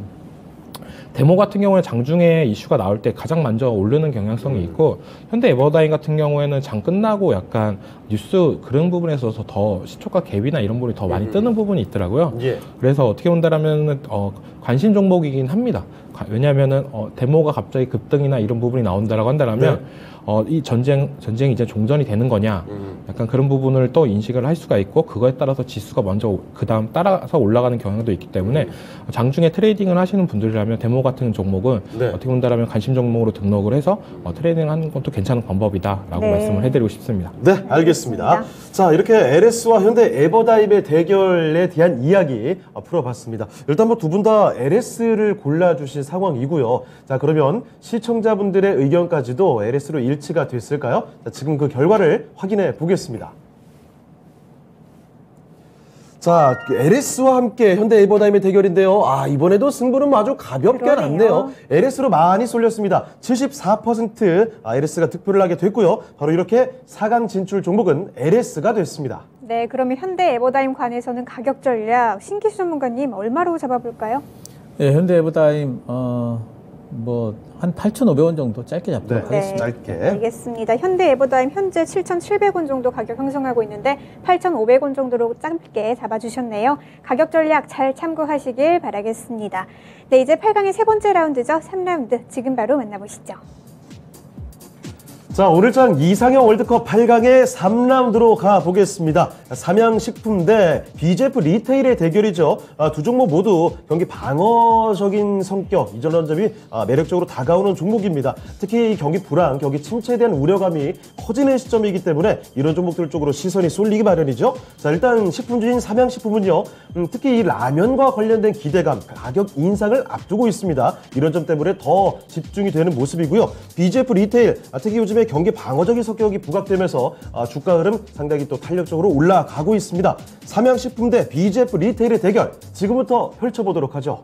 데모 같은 경우에 장중에 이슈가 나올 때 가장 먼저 오르는 경향성이 음. 있고 현대 에버다인 같은 경우에는 장 끝나고 약간 뉴스 그런 부분에 있어서 더 시초가 갭이나 이런 부분이 더 많이 음. 뜨는 부분이 있더라고요. 예. 그래서 어떻게 본다라면 어, 관심 종목이긴 합니다. 가- 왜냐하면은 어, 데모가 갑자기 급등이나 이런 부분이 나온다라고 한다라면 네. 어, 이 전쟁 전쟁이 이제 종전이 되는 거냐, 음. 약간 그런 부분을 또 인식을 할 수가 있고 그거에 따라서 지수가 먼저 그 다음 따라서 올라가는 경향도 있기 때문에 장중에 트레이딩을 하시는 분들이라면 데모 같은 종목은 네. 어떻게 본다라면 관심 종목으로 등록을 해서 어, 트레이딩하는 것도 괜찮은 방법이다라고 네. 말씀을 해드리고 싶습니다. 네, 알겠습니다. 알겠습니다. 자, 이렇게 엘에스와 현대 에버다임의 대결에 대한 이야기 어, 풀어봤습니다. 일단 뭐 두 분 다 엘에스를 골라주신 상황이고요. 자, 그러면 시청자분들의 의견까지도 엘에스로 일치가 됐을까요? 자, 지금 그 결과를 확인해 보겠습니다. 자, 엘에스와 함께 현대 에버다임의 대결인데요. 아, 이번에도 승부는 아주 가볍게 그러네요. 났네요. 엘에스로 많이 쏠렸습니다. 칠십사 퍼센트 아, 엘에스가 득표를 하게 됐고요. 바로 이렇게 사 강 진출 종목은 엘에스가 됐습니다. 네, 그러면 현대 에버다임 관해서는 가격 전략 신기수 전문가님 얼마로 잡아볼까요? 예, 현대 에버다임 어, 뭐 한 팔천오백 원 정도 짧게 잡도록 네. 하겠습니다. 짧게. 알겠습니다. 현대 에버다임 현재 칠천칠백 원 정도 가격 형성하고 있는데 팔천오백 원 정도로 짧게 잡아주셨네요. 가격 전략 잘 참고하시길 바라겠습니다. 네, 이제 팔 강의 세 번째 라운드죠. 삼 라운드 지금 바로 만나보시죠. 자, 오늘장 이상형 월드컵 팔 강의 삼 라운드로 가보겠습니다. 삼양식품 대 비제프 리테일의 대결이죠. 아, 두 종목 모두 경기 방어적인 성격, 이 전환점이 아, 매력적으로 다가오는 종목입니다. 특히 이 경기 불안, 경기 침체에 대한 우려감이 커지는 시점이기 때문에 이런 종목들 쪽으로 시선이 쏠리기 마련이죠. 자, 일단 식품주인 삼양식품은요. 음, 특히 이 라면과 관련된 기대감, 가격 인상을 앞두고 있습니다. 이런 점 때문에 더 집중이 되는 모습이고요. 비제프 리테일, 아, 특히 요즘에 경기 방어적인 성격이 부각되면서 아, 주가 흐름 상당히 또 탄력적으로 올라가고 있습니다. 삼양식품 대 비제프 리테일의 대결 지금부터 펼쳐보도록 하죠.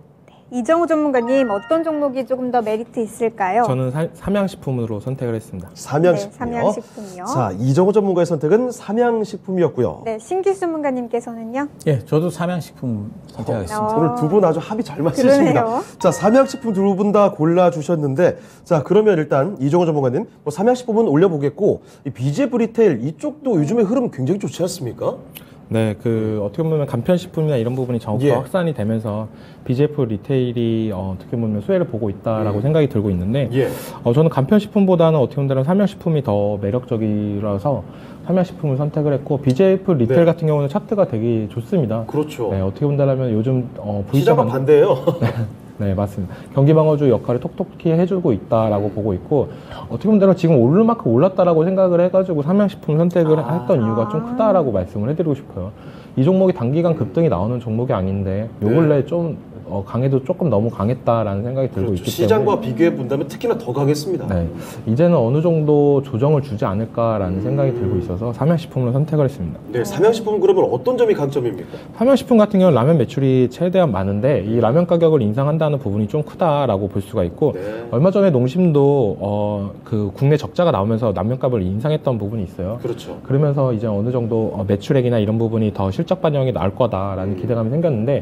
이정우 전문가님 어떤 종목이 조금 더 메리트 있을까요? 저는 사, 삼양식품으로 선택을 했습니다. 삼양식품이요. 네, 삼양식품이요. 자, 이정우 전문가의 선택은 삼양식품이었고요. 네, 신기수 전문가님께서는요? 예, 저도 삼양식품 선택하겠습니다. 어. 오늘 두 분 아주 합이 잘 맞으십니다. 그러네요. 자, 삼양식품 두 분 다 골라주셨는데, 자, 그러면 일단 이정우 전문가님, 뭐 삼양식품은 올려보겠고, 이 비지에프 리테일 이쪽도 요즘에 흐름 굉장히 좋지 않습니까? 네, 그 어떻게 보면 간편식품이나 이런 부분이 정확히 예. 확산이 되면서 비지에프 리테일이 어, 어떻게 보면 수혜를 보고 있다라고 음. 생각이 들고 있는데 예. 어, 저는 간편식품보다는 어떻게 보면 삼양식품이 더 매력적이라서 삼양식품을 선택을 했고 비지에프 리테일 네. 같은 경우는 차트가 되게 좋습니다. 그렇죠. 네, 어떻게 본다면 요즘 어, 시장과 V자 반대예요. 네, 맞습니다. 경기 방어주 역할을 톡톡히 해주고 있다라고 보고 있고 어떻게 보면 지금 오를 만큼 올랐다라고 생각을 해가지고 삼양식품 선택을 아. 했던 이유가 좀 크다라고 말씀을 해드리고 싶어요. 이 종목이 단기간 급등이 나오는 종목이 아닌데 요 근래 좀 어, 강해도 조금 너무 강했다라는 생각이 들고 그렇죠. 있기 시장과 때문에 비교해 본다면 특히나 더 강했습니다. 네, 이제는 어느 정도 조정을 주지 않을까라는 음. 생각이 들고 있어서 삼양식품을 선택을 했습니다. 네, 삼양식품은 그러면 어떤 점이 강점입니까? 삼양식품 같은 경우는 라면 매출이 최대한 많은데 이 라면 가격을 인상한다는 부분이 좀 크다라고 볼 수가 있고 네. 얼마 전에 농심도 어, 그 국내 적자가 나오면서 라면값을 인상했던 부분이 있어요. 그렇죠. 그러면서 이제 어느 정도 어, 매출액이나 이런 부분이 더 실적 반영이 나올 거다라는 음. 기대감이 생겼는데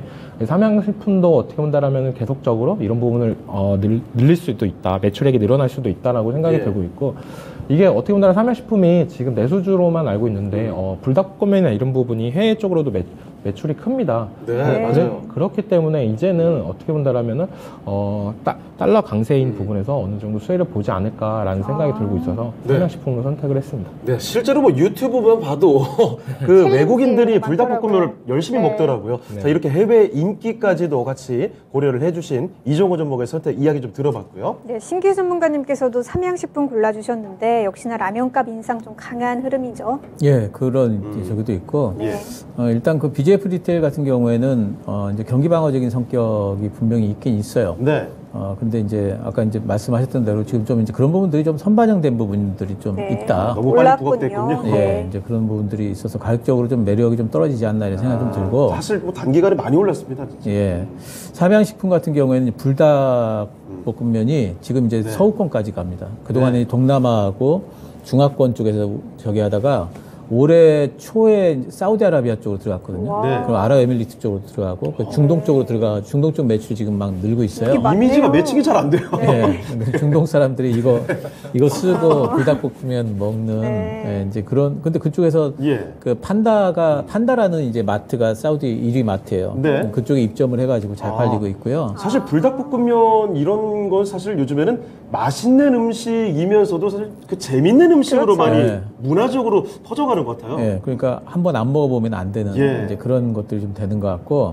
삼양식품도 어떻게 본다라면 계속적으로 이런 부분을 어, 늘, 늘릴 수도 있다, 매출액이 늘어날 수도 있다라고 생각이 예. 들고 있고 이게 어떻게 본다면 삼양식품이 지금 내수주로만 알고 있는데 어, 불닭볶음면이나 이런 부분이 해외 쪽으로도 매, 매출이 큽니다. 네, 네. 맞아요. 그렇기 때문에 이제는 어떻게 본다라면은 어, 따, 달러 강세인 음. 부분에서 어느 정도 수혜를 보지 않을까라는 생각이 아. 들고 있어서 네. 삼양식품을 선택을 했습니다. 네, 실제로 뭐 유튜브만 봐도 그 챌린지 외국인들이 많더라고요. 불닭볶음면을 열심히 네. 먹더라고요. 네. 자, 이렇게 해외 인기까지도 같이 고려를 해주신 이정우 전문가의 선택 이야기 좀 들어봤고요. 네, 신기 전문가님께서도 삼양식품 골라주셨는데 역시나 라면값 인상 좀 강한 흐름이죠. 예, 그런 음. 저기도 있고 예. 어, 일단 그 비지에프 리테일 같은 경우에는 어, 이제 경기 방어적인 성격이 분명히 있긴 있어요. 네. 어, 근데 이제 아까 이제 말씀하셨던 대로 지금 좀 이제 그런 부분들이 좀 선반영된 부분들이 좀 네. 있다. 너무 빨리 올랐군요. 부각됐군요. 예, 네. 이제 그런 부분들이 있어서 가격적으로 좀 매력이 좀 떨어지지 않나 이런 생각이 좀 들고. 사실 뭐 단기간에 많이 올랐습니다. 진짜. 예. 삼양식품 같은 경우에는 불닭 볶음면이 지금 이제 네. 서구권까지 갑니다. 그동안에 네. 동남아하고 중화권 쪽에서 저기 하다가 올해 초에 사우디아라비아 쪽으로 들어갔거든요. 와. 네. 그리고 아랍에미리트 쪽으로 들어가고 그 중동 쪽으로 들어가 중동 쪽 매출이 지금 막 늘고 있어요. 이게 맞네요. 이미지가 매칭이 잘 안 돼요. 예, 근데 중동 사람들이 이거 이거 쓰고 불닭볶음면 먹는 네. 예, 이제 그런 근데 그쪽에서 예. 그 판다가 판다라는 이제 마트가 사우디 일 위 마트예요. 네. 그쪽에 입점을 해가지고 잘 아. 팔리고 있고요. 사실 불닭볶음면 이런 건 사실 요즘에는 맛있는 음식이면서도 사실 그 재밌는 음식으로 그렇죠. 많이 네. 문화적으로 퍼져가는 것 같아요. 예, 그러니까 한번 안 먹어보면 안 되는 예. 이제 그런 것들이 좀 되는 것 같고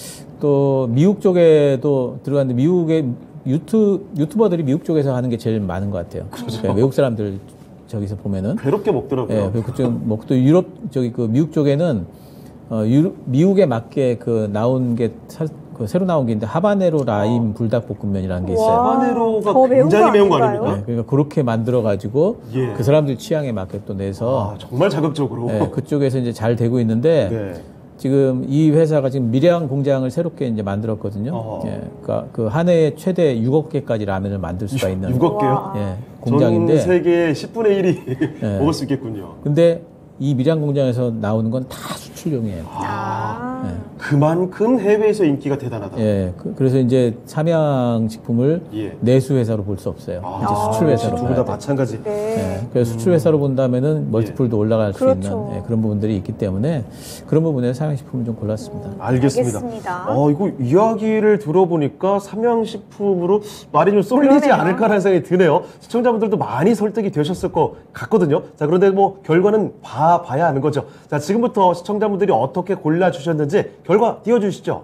또 미국 쪽에도 들어갔는데 미국의 유튜 유튜버들이 미국 쪽에서 하는 게 제일 많은 것 같아요. 그러니까 외국 사람들 저기서 보면은 괴롭게 먹더라고요. 예, 그리고 그쪽 뭐또 유럽 저기 그 미국 쪽에는 어 유, 미국에 맞게 그 나온 게 사, 그 새로 나온 게 있는데 하바네로 라임 불닭볶음면이라는 게 있어요. 와. 하바네로가 더 매운 굉장히 거 매운 거 아닌가요? 아닙니까? 네, 그러니까 그렇게 만들어 가지고 예. 그 사람들 취향에 맞게 또 내서 아, 정말 자극적으로. 예, 그쪽에서 이제 잘 되고 있는데 네. 지금 이 회사가 지금 밀양 공장을 새롭게 이제 만들었거든요. 어허. 예, 그러니까 그 한 해에 최대 육억 개까지 라면을 만들 수가 있는 육억 개요? 와. 예, 공장인데. 전 세계 십분의 일이 예. 먹을 수 있겠군요. 근데 이 밀양 공장에서 나오는 건 다 수출용이에요. 아. 네. 그만큼 해외에서 인기가 대단하다. 예, 그, 래서 이제 삼양식품을 예. 내수 회사로 볼 수 없어요. 아, 이제 수출 회사로 두분 다 봐야 돼. 마찬가지. 네. 예, 그래서 수출 회사로 본다면은 멀티플도 올라갈 수 그렇죠. 있는 예, 그런 부분들이 있기 때문에 그런 부분에서 삼양식품을 좀 골랐습니다. 알겠습니다. 알겠습니다. 어, 이거 이야기를 들어보니까 삼양식품으로 말이 좀 쏠리지 그러네요. 않을까라는 생각이 드네요. 시청자분들도 많이 설득이 되셨을 것 같거든요. 자, 그런데 뭐 결과는 봐, 봐야 하는 거죠. 자, 지금부터 시청자분들이 어떻게 골라주셨는지 결과 띄워주시죠.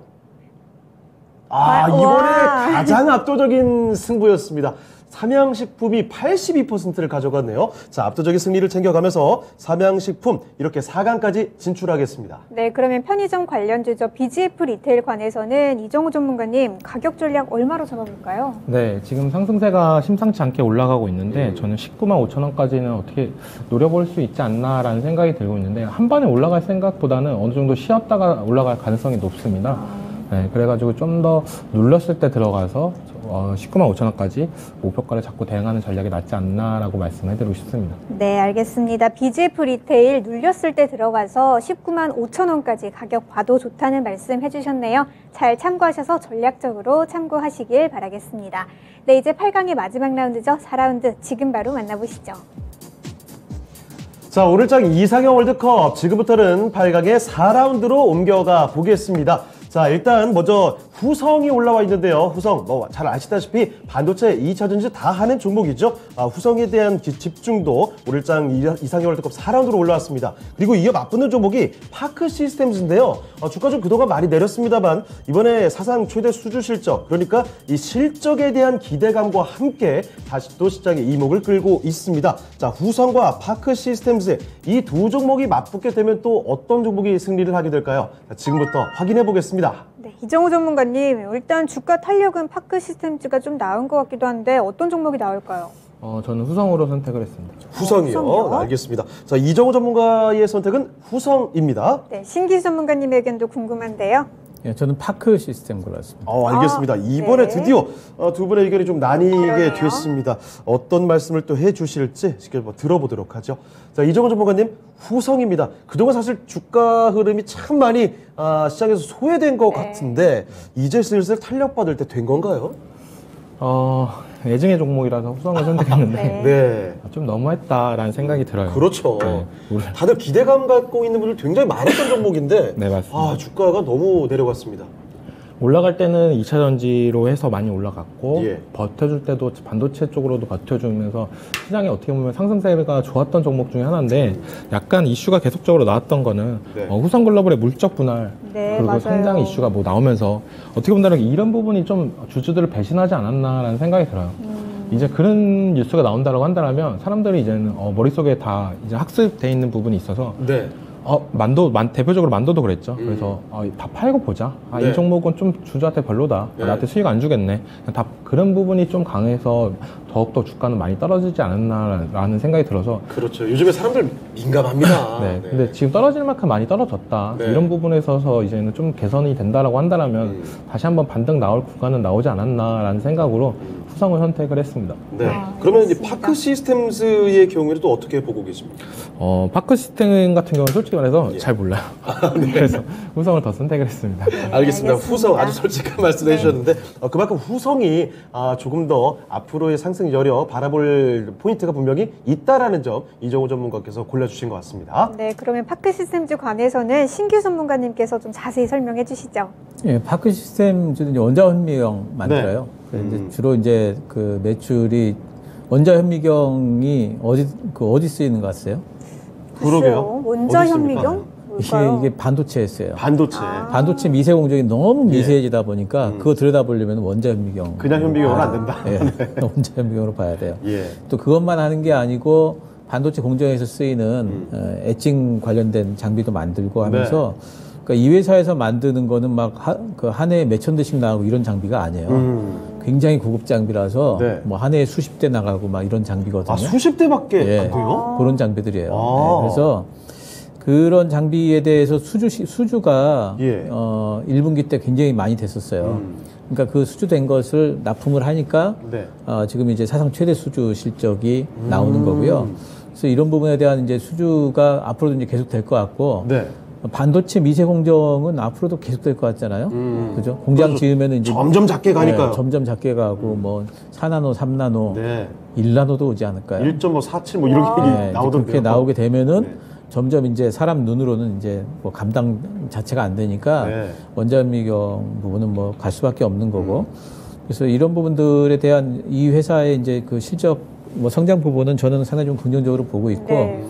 아, 아, 이번에 와. 가장 압도적인 승부였습니다. 삼양식품이 팔십이 퍼센트를 가져갔네요. 자, 압도적인 승리를 챙겨가면서 삼양식품 이렇게 사 강까지 진출하겠습니다. 네, 그러면 편의점 관련주죠. 비지에프 리테일 관해서는 이정우 전문가님 가격 전략 얼마로 잡아볼까요? 네, 지금 상승세가 심상치 않게 올라가고 있는데 음. 저는 십구만 오천 원까지는 어떻게 노려볼 수 있지 않나라는 생각이 들고 있는데 한 번에 올라갈 생각보다는 어느 정도 쉬었다가 올라갈 가능성이 높습니다. 네, 그래가지고 좀 더 눌렸을 때 들어가서 어, 십구만 오천 원까지 목표가를 잡고 대응하는 전략이 낫지 않나라고 말씀해드리고 싶습니다. 네, 알겠습니다. 비지에프 리테일 눌렸을 때 들어가서 십구만 오천 원까지 가격 봐도 좋다는 말씀 해주셨네요. 잘 참고하셔서 전략적으로 참고하시길 바라겠습니다. 네, 이제 팔 강의 마지막 라운드죠. 사 라운드 지금 바로 만나보시죠. 자, 오늘 장 이상형 월드컵 지금부터는 팔 강의 사 라운드로 옮겨가 보겠습니다. 자, 일단 먼저 후성이 올라와 있는데요. 후성, 뭐 잘 아시다시피 반도체 이 차 전지 다 하는 종목이죠. 아, 후성에 대한 기, 집중도 오늘 장 이상형 월드컵 사 라운드로 올라왔습니다. 그리고 이어 맞붙는 종목이 파크 시스템즈인데요. 아, 주가 좀 그동안 많이 내렸습니다만 이번에 사상 최대 수주 실적, 그러니까 이 실적에 대한 기대감과 함께 다시 또 시장에 이목을 끌고 있습니다. 자, 후성과 파크 시스템즈 이 두 종목이 맞붙게 되면 또 어떤 종목이 승리를 하게 될까요? 자, 지금부터 확인해 보겠습니다. 네, 이정우 전문가님, 일단 주가 탄력은 파크 시스템즈가 좀 나은 것 같기도 한데 어떤 종목이 나올까요? 어, 저는 후성으로 선택을 했습니다. 후성이요? 후성이요? 네, 알겠습니다. 자, 이정우 전문가의 선택은 후성입니다. 네, 신기 전문가님의 의견도 궁금한데요. 예, 저는 파크 시스템 골랐습니다. 어, 알겠습니다. 아, 이번에 네. 드디어 어, 두 분의 의견이 좀 나뉘게 그러네요. 됐습니다. 어떤 말씀을 또 해주실지 지금 들어보도록 하죠. 자, 이정우 전문가님, 후성입니다. 그동안 사실 주가 흐름이 참 많이 아, 시장에서 소외된 것 네. 같은데 이제 슬슬 탄력받을 때 된 건가요? 어, 애증의 종목이라서 후성을 선택했는데 네. 네. 좀 너무했다라는 생각이 들어요. 그렇죠. 네, 우리- 다들 기대감 갖고 있는 분들 굉장히 많았던 종목인데 네, 맞습니다. 아, 주가가 너무 내려갔습니다. 올라갈 때는 이 차 전지로 해서 많이 올라갔고 예. 버텨줄 때도 반도체 쪽으로도 버텨주면서 시장에 어떻게 보면 상승세가 좋았던 종목 중에 하나인데 약간 이슈가 계속적으로 나왔던 거는 네. 어, 후성글로벌의 물적 분할 네, 그리고 맞아요. 성장 이슈가 뭐 나오면서 어떻게 보면 이런 부분이 좀 주주들을 배신하지 않았나라는 생각이 들어요. 음. 이제 그런 뉴스가 나온다고 한다면 사람들이 이제는 어, 머릿속에 다 이제 학습돼 있는 부분이 있어서 네. 어, 만도, 만, 대표적으로 만도도 그랬죠. 음. 그래서, 어, 다 팔고 보자. 아, 네. 이 종목은 좀 주주한테 별로다. 네. 나한테 수익 안 주겠네. 다 그런 부분이 좀 강해서 더욱더 주가는 많이 떨어지지 않았나라는 생각이 들어서. 그렇죠. 요즘에 사람들 민감합니다. 네. 근데 지금 떨어질 만큼 많이 떨어졌다. 네. 이런 부분에 있어서 이제는 좀 개선이 된다라고 한다면 음. 다시 한번 반등 나올 구간은 나오지 않았나라는 생각으로 후성을 선택을 했습니다. 네. 아, 그러면 이제 알겠습니다. 파크 시스템즈의 경우에는 또 어떻게 보고 계십니까? 어, 파크 시스템 같은 경우는 솔직히 말해서 예. 잘 몰라요. 그래서 후성을 더 선택을 했습니다. 알겠습니다. 알겠습니다. 후성 아주 솔직한 말씀 해주셨는데 어, 그만큼 후성이 아, 조금 더 앞으로의 상승 여력 바라볼 포인트가 분명히 있다라는 점 이정우 전문가께서 골라주신 것 같습니다. 네, 그러면 파크 시스템즈 관해서는 신기 전문가님께서 좀 자세히 설명해 주시죠. 예, 파크 시스템 주는 원자 현미경 만들어요. 그래서 이제 음. 주로 이제 그 매출이 원자 현미경이 어디 그 어디 쓰이는 것 같아요? 그러게요. 글쎄요, 원자 어디 있습니까? 현미경? 이게 뭘까요? 이게 반도체에 써요. 반도체. 아. 반도체 미세 공정이 너무 예. 미세해지다 보니까 음. 그거 들여다보려면 원자 현미경. 그냥 현미경으로 안 된다. 예, 원자 현미경으로 봐야 돼요. 예. 또 그것만 하는 게 아니고 반도체 공정에서 쓰이는 음. 어, 애칭 관련된 장비도 만들고 하면서 네. 그러니까 이 회사에서 만드는 거는 막 그 한 해에 몇천 대씩 나가고 이런 장비가 아니에요. 음. 굉장히 고급 장비라서 네. 뭐 한 해에 수십 대 나가고 막 이런 장비거든요. 아, 수십 대밖에 예. 안 돼요? 그런 장비들이에요. 아. 네, 그래서 그런 장비에 대해서 수주 시- 수주가 예. 어, 일 분기 때 굉장히 많이 됐었어요. 음. 그러니까 그 수주된 것을 납품을 하니까 네. 어, 지금 이제 사상 최대 수주 실적이 음. 나오는 거고요. 그래서 이런 부분에 대한 이제 수주가 앞으로도 이제 계속 될 것 같고 네. 반도체 미세 공정은 앞으로도 계속 될 것 같잖아요. 음. 그죠? 공장 그래서 지으면 이제 점점 작게 가니까요. 네, 점점 작게 가고 뭐 사 나노, 삼 나노, 네. 일 나노도 오지 않을까요? 일 점 사칠 뭐 이렇게 네, 이제 나오던데요. 그렇게 나오게 되면은 네. 점점 이제 사람 눈으로는 이제 뭐 감당 자체가 안 되니까 네. 원자현미경 부분은 뭐 갈 수밖에 없는 거고 음. 그래서 이런 부분들에 대한 이 회사의 이제 그 실적 뭐 성장 부분은 저는 상당히 좀 긍정적으로 보고 있고 네.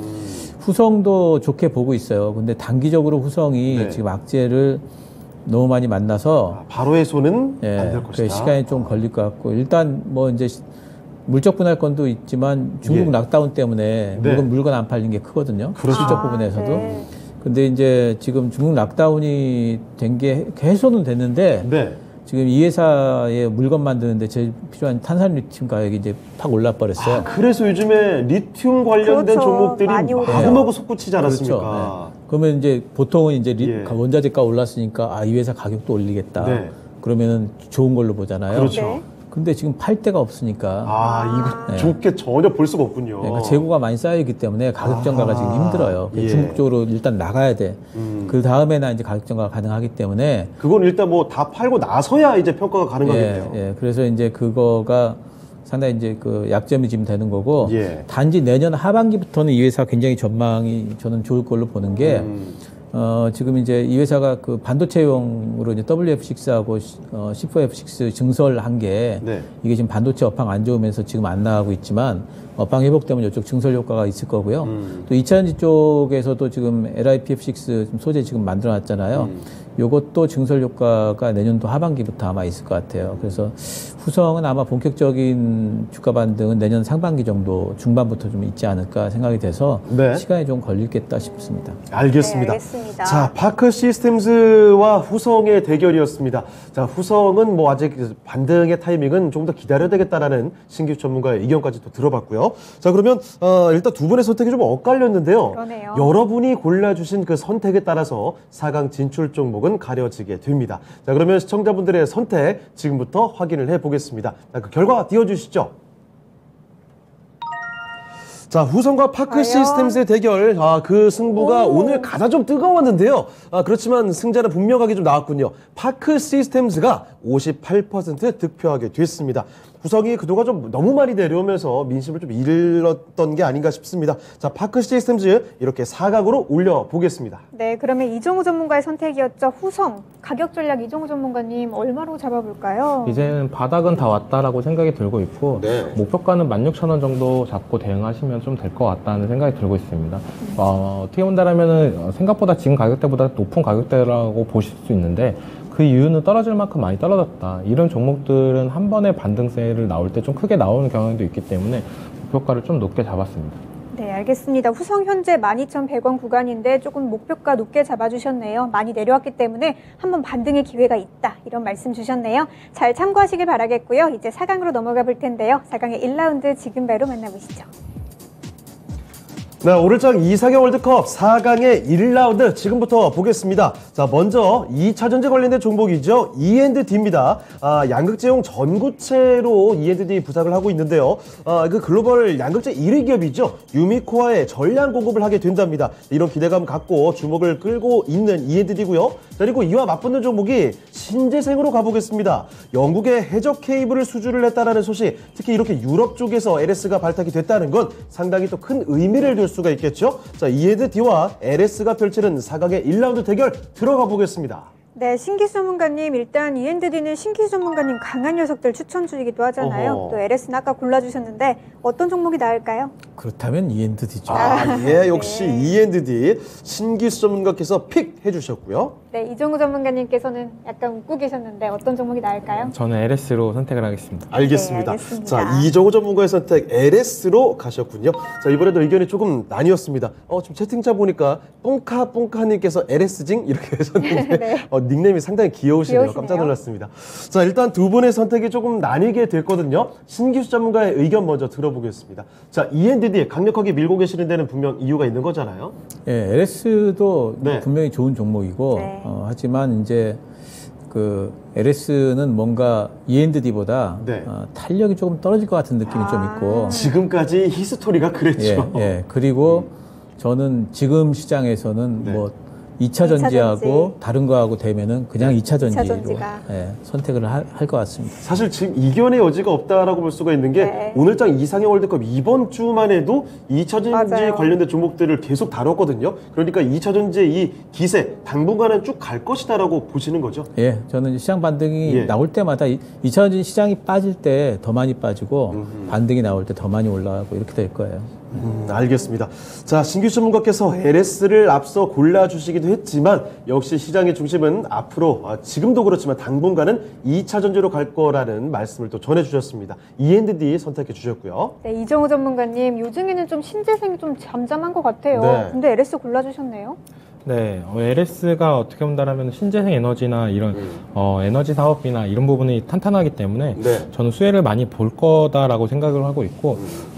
후성도 좋게 보고 있어요. 근데 단기적으로 후성이 네. 지금 악재를 너무 많이 만나서 아, 바로의 손은 예, 안 될 그 것이다. 시간이 좀 걸릴 것 같고 일단 뭐 이제 시- 물적 분할권도 있지만 중국 예. 락다운 때문에 네. 물건 물건 안 팔린 게 크거든요. 그렇죠. 실적 아, 부분에서도. 네. 근데 이제 지금 중국 락다운이 된 게 해소는 됐는데 네. 지금 이 회사에 물건 만드는데 제일 필요한 탄산 리튬 가격이 이제 팍 올라 버렸어요. 아, 그래서 요즘에 리튬 관련된 그렇죠. 종목들이 많이 오르죠. 마구마구 솟구치지 않았습니까? 그렇죠. 네. 그러면 이제 보통은 이제 리, 예. 원자재가 올랐으니까 아, 이 회사 가격도 올리겠다. 네. 그러면은 좋은 걸로 보잖아요. 그렇죠. 네. 근데 지금 팔 데가 없으니까 아, 이거 네. 좋게 전혀 볼 수가 없군요. 그러니까 재고가 많이 쌓여있기 때문에 가격 전가가 아, 지금 힘들어요. 예. 중국 쪽으로 일단 나가야 돼. 음. 그 다음에나 이제 가격 전가가 가능하기 때문에 그건 일단 뭐 다 팔고 나서야 이제 평가가 가능하겠네요. 예, 예. 그래서 이제 그거가 상당히 이제 그 약점이 지금 되는 거고 예. 단지 내년 하반기부터는 이 회사 굉장히 전망이 저는 좋을 걸로 보는 게 음. 어, 지금 이제 이 회사가 그 반도체용으로 이제 더블유에프 식스하고 어, 씨포에프 식스 증설한 게 네. 이게 지금 반도체 업황 안 좋으면서 지금 안 나가고 있지만 업황 회복되면 이쪽 증설 효과가 있을 거고요. 음. 또 이차전지 쪽에서도 지금 엘아이피에프 식스 소재 지금 만들어 놨잖아요. 음. 요것도 증설 효과가 내년도 하반기부터 아마 있을 것 같아요. 그래서 후성은 아마 본격적인 주가 반등은 내년 상반기 정도 중반부터 좀 있지 않을까 생각이 돼서 네. 시간이 좀 걸리겠다 싶습니다. 알겠습니다. 네, 알겠습니다. 자, 파크 시스템즈와 후성의 대결이었습니다. 자, 후성은 뭐 아직 반등의 타이밍은 좀 더 기다려야 되겠다라는 신규 전문가의 의견까지 또 들어봤고요. 자, 그러면 어, 일단 두 분의 선택이 좀 엇갈렸는데요. 그러네요. 여러분이 골라주신 그 선택에 따라서 사 강 진출 종목은 가려지게 됩니다. 자, 그러면 시청자분들의 선택 지금부터 확인을 해보겠습니다. 자, 그 결과 띄워주시죠. 자, 후성과 파크 과연? 시스템즈의 대결. 아, 그 승부가 오. 오늘 가장 좀 뜨거웠는데요. 아, 그렇지만 승자는 분명하게 좀 나왔군요. 파크 시스템즈가 오십팔 퍼센트 득표하게 됐습니다. 후성이 그동안 좀 너무 많이 내려오면서 민심을 좀 잃었던 게 아닌가 싶습니다. 자, 파크 시스템즈 이렇게 사 강으로 올려보겠습니다. 네, 그러면 이종우 전문가의 선택이었죠. 후성 가격 전략 이종우 전문가님 얼마로 잡아볼까요? 이제는 바닥은 다 왔다라고 생각이 들고 있고 네. 목표가는 만 육천 원 정도 잡고 대응하시면 좀 될 것 같다는 생각이 들고 있습니다. 어, 어떻게 본다면은 생각보다 지금 가격대보다 높은 가격대라고 보실 수 있는데 그 이유는 떨어질 만큼 많이 떨어졌다. 이런 종목들은 한 번에 반등세를 나올 때 좀 크게 나오는 경향도 있기 때문에 목표가를 좀 높게 잡았습니다. 네, 알겠습니다. 후성 현재 만 이천백 원 구간인데 조금 목표가 높게 잡아주셨네요. 많이 내려왔기 때문에 한번 반등의 기회가 있다. 이런 말씀 주셨네요. 잘 참고하시길 바라겠고요. 이제 사 강으로 넘어가 볼 텐데요. 사 강의 일 라운드 지금 바로 만나보시죠. 네, 오늘장 이상형 월드컵 사 강의 일 라운드 지금부터 보겠습니다. 자, 먼저 이 차 전지 관련된 종목이죠. 이앤디입니다. 아, 양극재용 전구체로 이앤디 부상을 하고 있는데요. 아, 그 글로벌 양극재 일 위 기업이죠. 유미코아에 전량 공급을 하게 된답니다. 이런 기대감 갖고 주목을 끌고 있는 이앤디고요. 그리고 이와 맞붙는 종목이 신재생으로 가보겠습니다. 영국의 해적 케이블을 수주를 했다라는 소식, 특히 이렇게 유럽 쪽에서 엘에스가 발탁이 됐다는 건 상당히 또 큰 의미를 둘 수가 있겠죠. 자, 이앤디와 엘에스가 펼치는 사 강의 일 라운드 대결 들어가 보겠습니다. 네, 신기수 전문가님, 일단 이앤디는 신기수 전문가님 강한 녀석들 추천주이기도 하잖아요. 어허. 또 엘에스는 아까 골라주셨는데 어떤 종목이 나을까요? 그렇다면 이앤디죠. 아, 예, 역시 네. 이앤디 신기수 전문가께서 픽 해주셨고요. 네, 이종우 전문가님께서는 약간 웃고 계셨는데 어떤 종목이 나을까요? 저는 엘에스로 선택을 하겠습니다. 알겠습니다. 네, 알겠습니다. 자, 이정우 전문가의 선택 엘에스로 가셨군요. 자, 이번에도 의견이 조금 나뉘었습니다. 어, 지금 채팅창 보니까 뽕카뽕카님께서 엘에스징 이렇게 하셨는데 네. 어, 닉네임이 상당히 귀여우시네요. 귀여우시네요. 깜짝 놀랐습니다. 자, 일단 두 분의 선택이 조금 나뉘게 됐거든요. 신기수 전문가의 의견 먼저 들어보겠습니다. 자, 이앤디 강력하게 밀고 계시는 데는 분명 이유가 있는 거잖아요. 예, 엘에스도 네. 분명히 좋은 종목이고 네. 어, 하지만 이제 그 엘에스는 뭔가 이앤디보다 네. 어, 탄력이 조금 떨어질 것 같은 느낌이 좀 아. 있고 지금까지 히스토리가 예, 그랬죠. 예. 그리고 저는 지금 시장에서는 네. 뭐 이 차 이 차 전지하고 전지. 다른 거하고 되면은 그냥 이 차 전지로 전지가. 예, 선택을 할 것 같습니다. 사실 지금 이견의 여지가 없다라고 볼 수가 있는 게 네. 오늘장 이상형 월드컵 이번 주만 해도 이 차 전지 맞아요. 관련된 종목들을 계속 다뤘거든요. 그러니까 이 차 전지의 이 기세 당분간은 쭉 갈 것이다라고 보시는 거죠. 예, 저는 시장 반등이 예. 나올 때마다 이 차 전지 시장이 빠질 때 더 많이 빠지고 반등이 나올 때 더 많이 올라가고 이렇게 될 거예요. 음, 알겠습니다. 자, 신규 전문가께서 엘에스를 앞서 골라주시기도 했지만 역시 시장의 중심은 앞으로 아, 지금도 그렇지만 당분간은 이 차 전지로 갈 거라는 말씀을 또 전해주셨습니다. 이앤디 선택해 주셨고요. 네, 이종우 전문가님, 요즘에는 좀 신재생이 좀 잠잠한 것 같아요. 네. 근데 엘에스 골라주셨네요. 네, 어, 엘에스가 어떻게 본다면 신재생 에너지나 이런 음. 어, 에너지 사업이나 이런 부분이 탄탄하기 때문에 네. 저는 수혜를 많이 볼 거다라고 생각을 하고 있고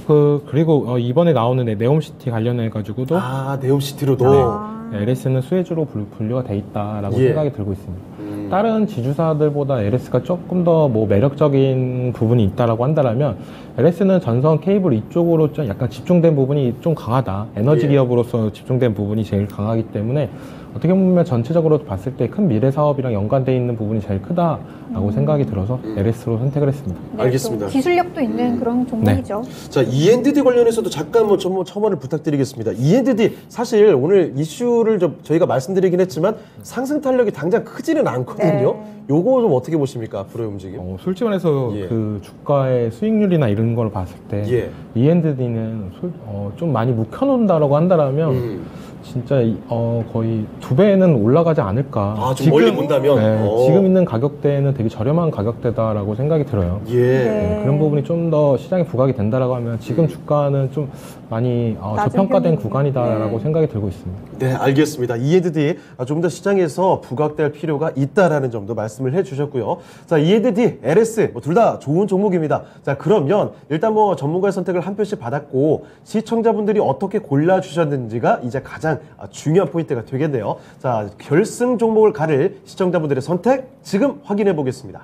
그 그리고 어, 이번에 나오는 네옴시티 관련해 가지고도 아, 네옴시티로도. 네, 엘에스는 수혜주로 분- 분류가 돼 있다라고 예. 생각이 들고 있습니다. 음. 다른 지주사들보다 엘에스가 조금 더 뭐 매력적인 부분이 있다라고 한다면 엘에스는 전선 케이블 이쪽으로 좀 약간 집중된 부분이 좀 강하다. 에너지 예. 기업으로서 집중된 부분이 제일 강하기 때문에 어떻게 보면 전체적으로 봤을 때 큰 미래 사업이랑 연관돼 있는 부분이 제일 크다라고 생각이 들어서 엘에스로 선택을 했습니다. 네, 알겠습니다. 또 기술력도 있는 그런 종목이죠. 자, 이엔디디 관련해서도 잠깐 뭐 첨- 첨언을 부탁드리겠습니다. 이엔디디 사실 오늘 이슈를 좀 저희가 말씀드리긴 했지만 상승 탄력이 당장 크지는 않거든요. 네. 요거 좀 어떻게 보십니까? 앞으로의 움직임? 어, 솔직히 말해서 예. 그 주가의 수익률이나 이런 걸 봤을 때 예. 이엔디디는 어, 좀 많이 묵혀놓는다라고 한다면 음. 진짜 이- 어, 거의 두 배는 올라가지 않을까. 아, 좀 멀리 본다면? 네, 어. 지금 있는 가격대는 되게 저렴한 가격대다라고 생각이 들어요. 예. 네. 그런 부분이 좀 더 시장에 부각이 된다라고 하면 지금 주가는 좀 많이 어, 낮은 저평가된 편이군요. 구간이다라고 네. 생각이 들고 있습니다. 네, 알겠습니다. 이엔디디 좀 더 시장에서 부각될 필요가 있다라는 점도 말씀을 해주셨고요. 자, 이엔디디, 엘에스 뭐 둘 다 좋은 종목입니다. 자, 그러면 일단 뭐 전문가의 선택을 한 표씩 받았고 시청자분들이 어떻게 골라주셨는지가 이제 가장 중요한 포인트가 되겠네요. 자, 결승 종목을 가를 시청자분들의 선택 지금 확인해 보겠습니다.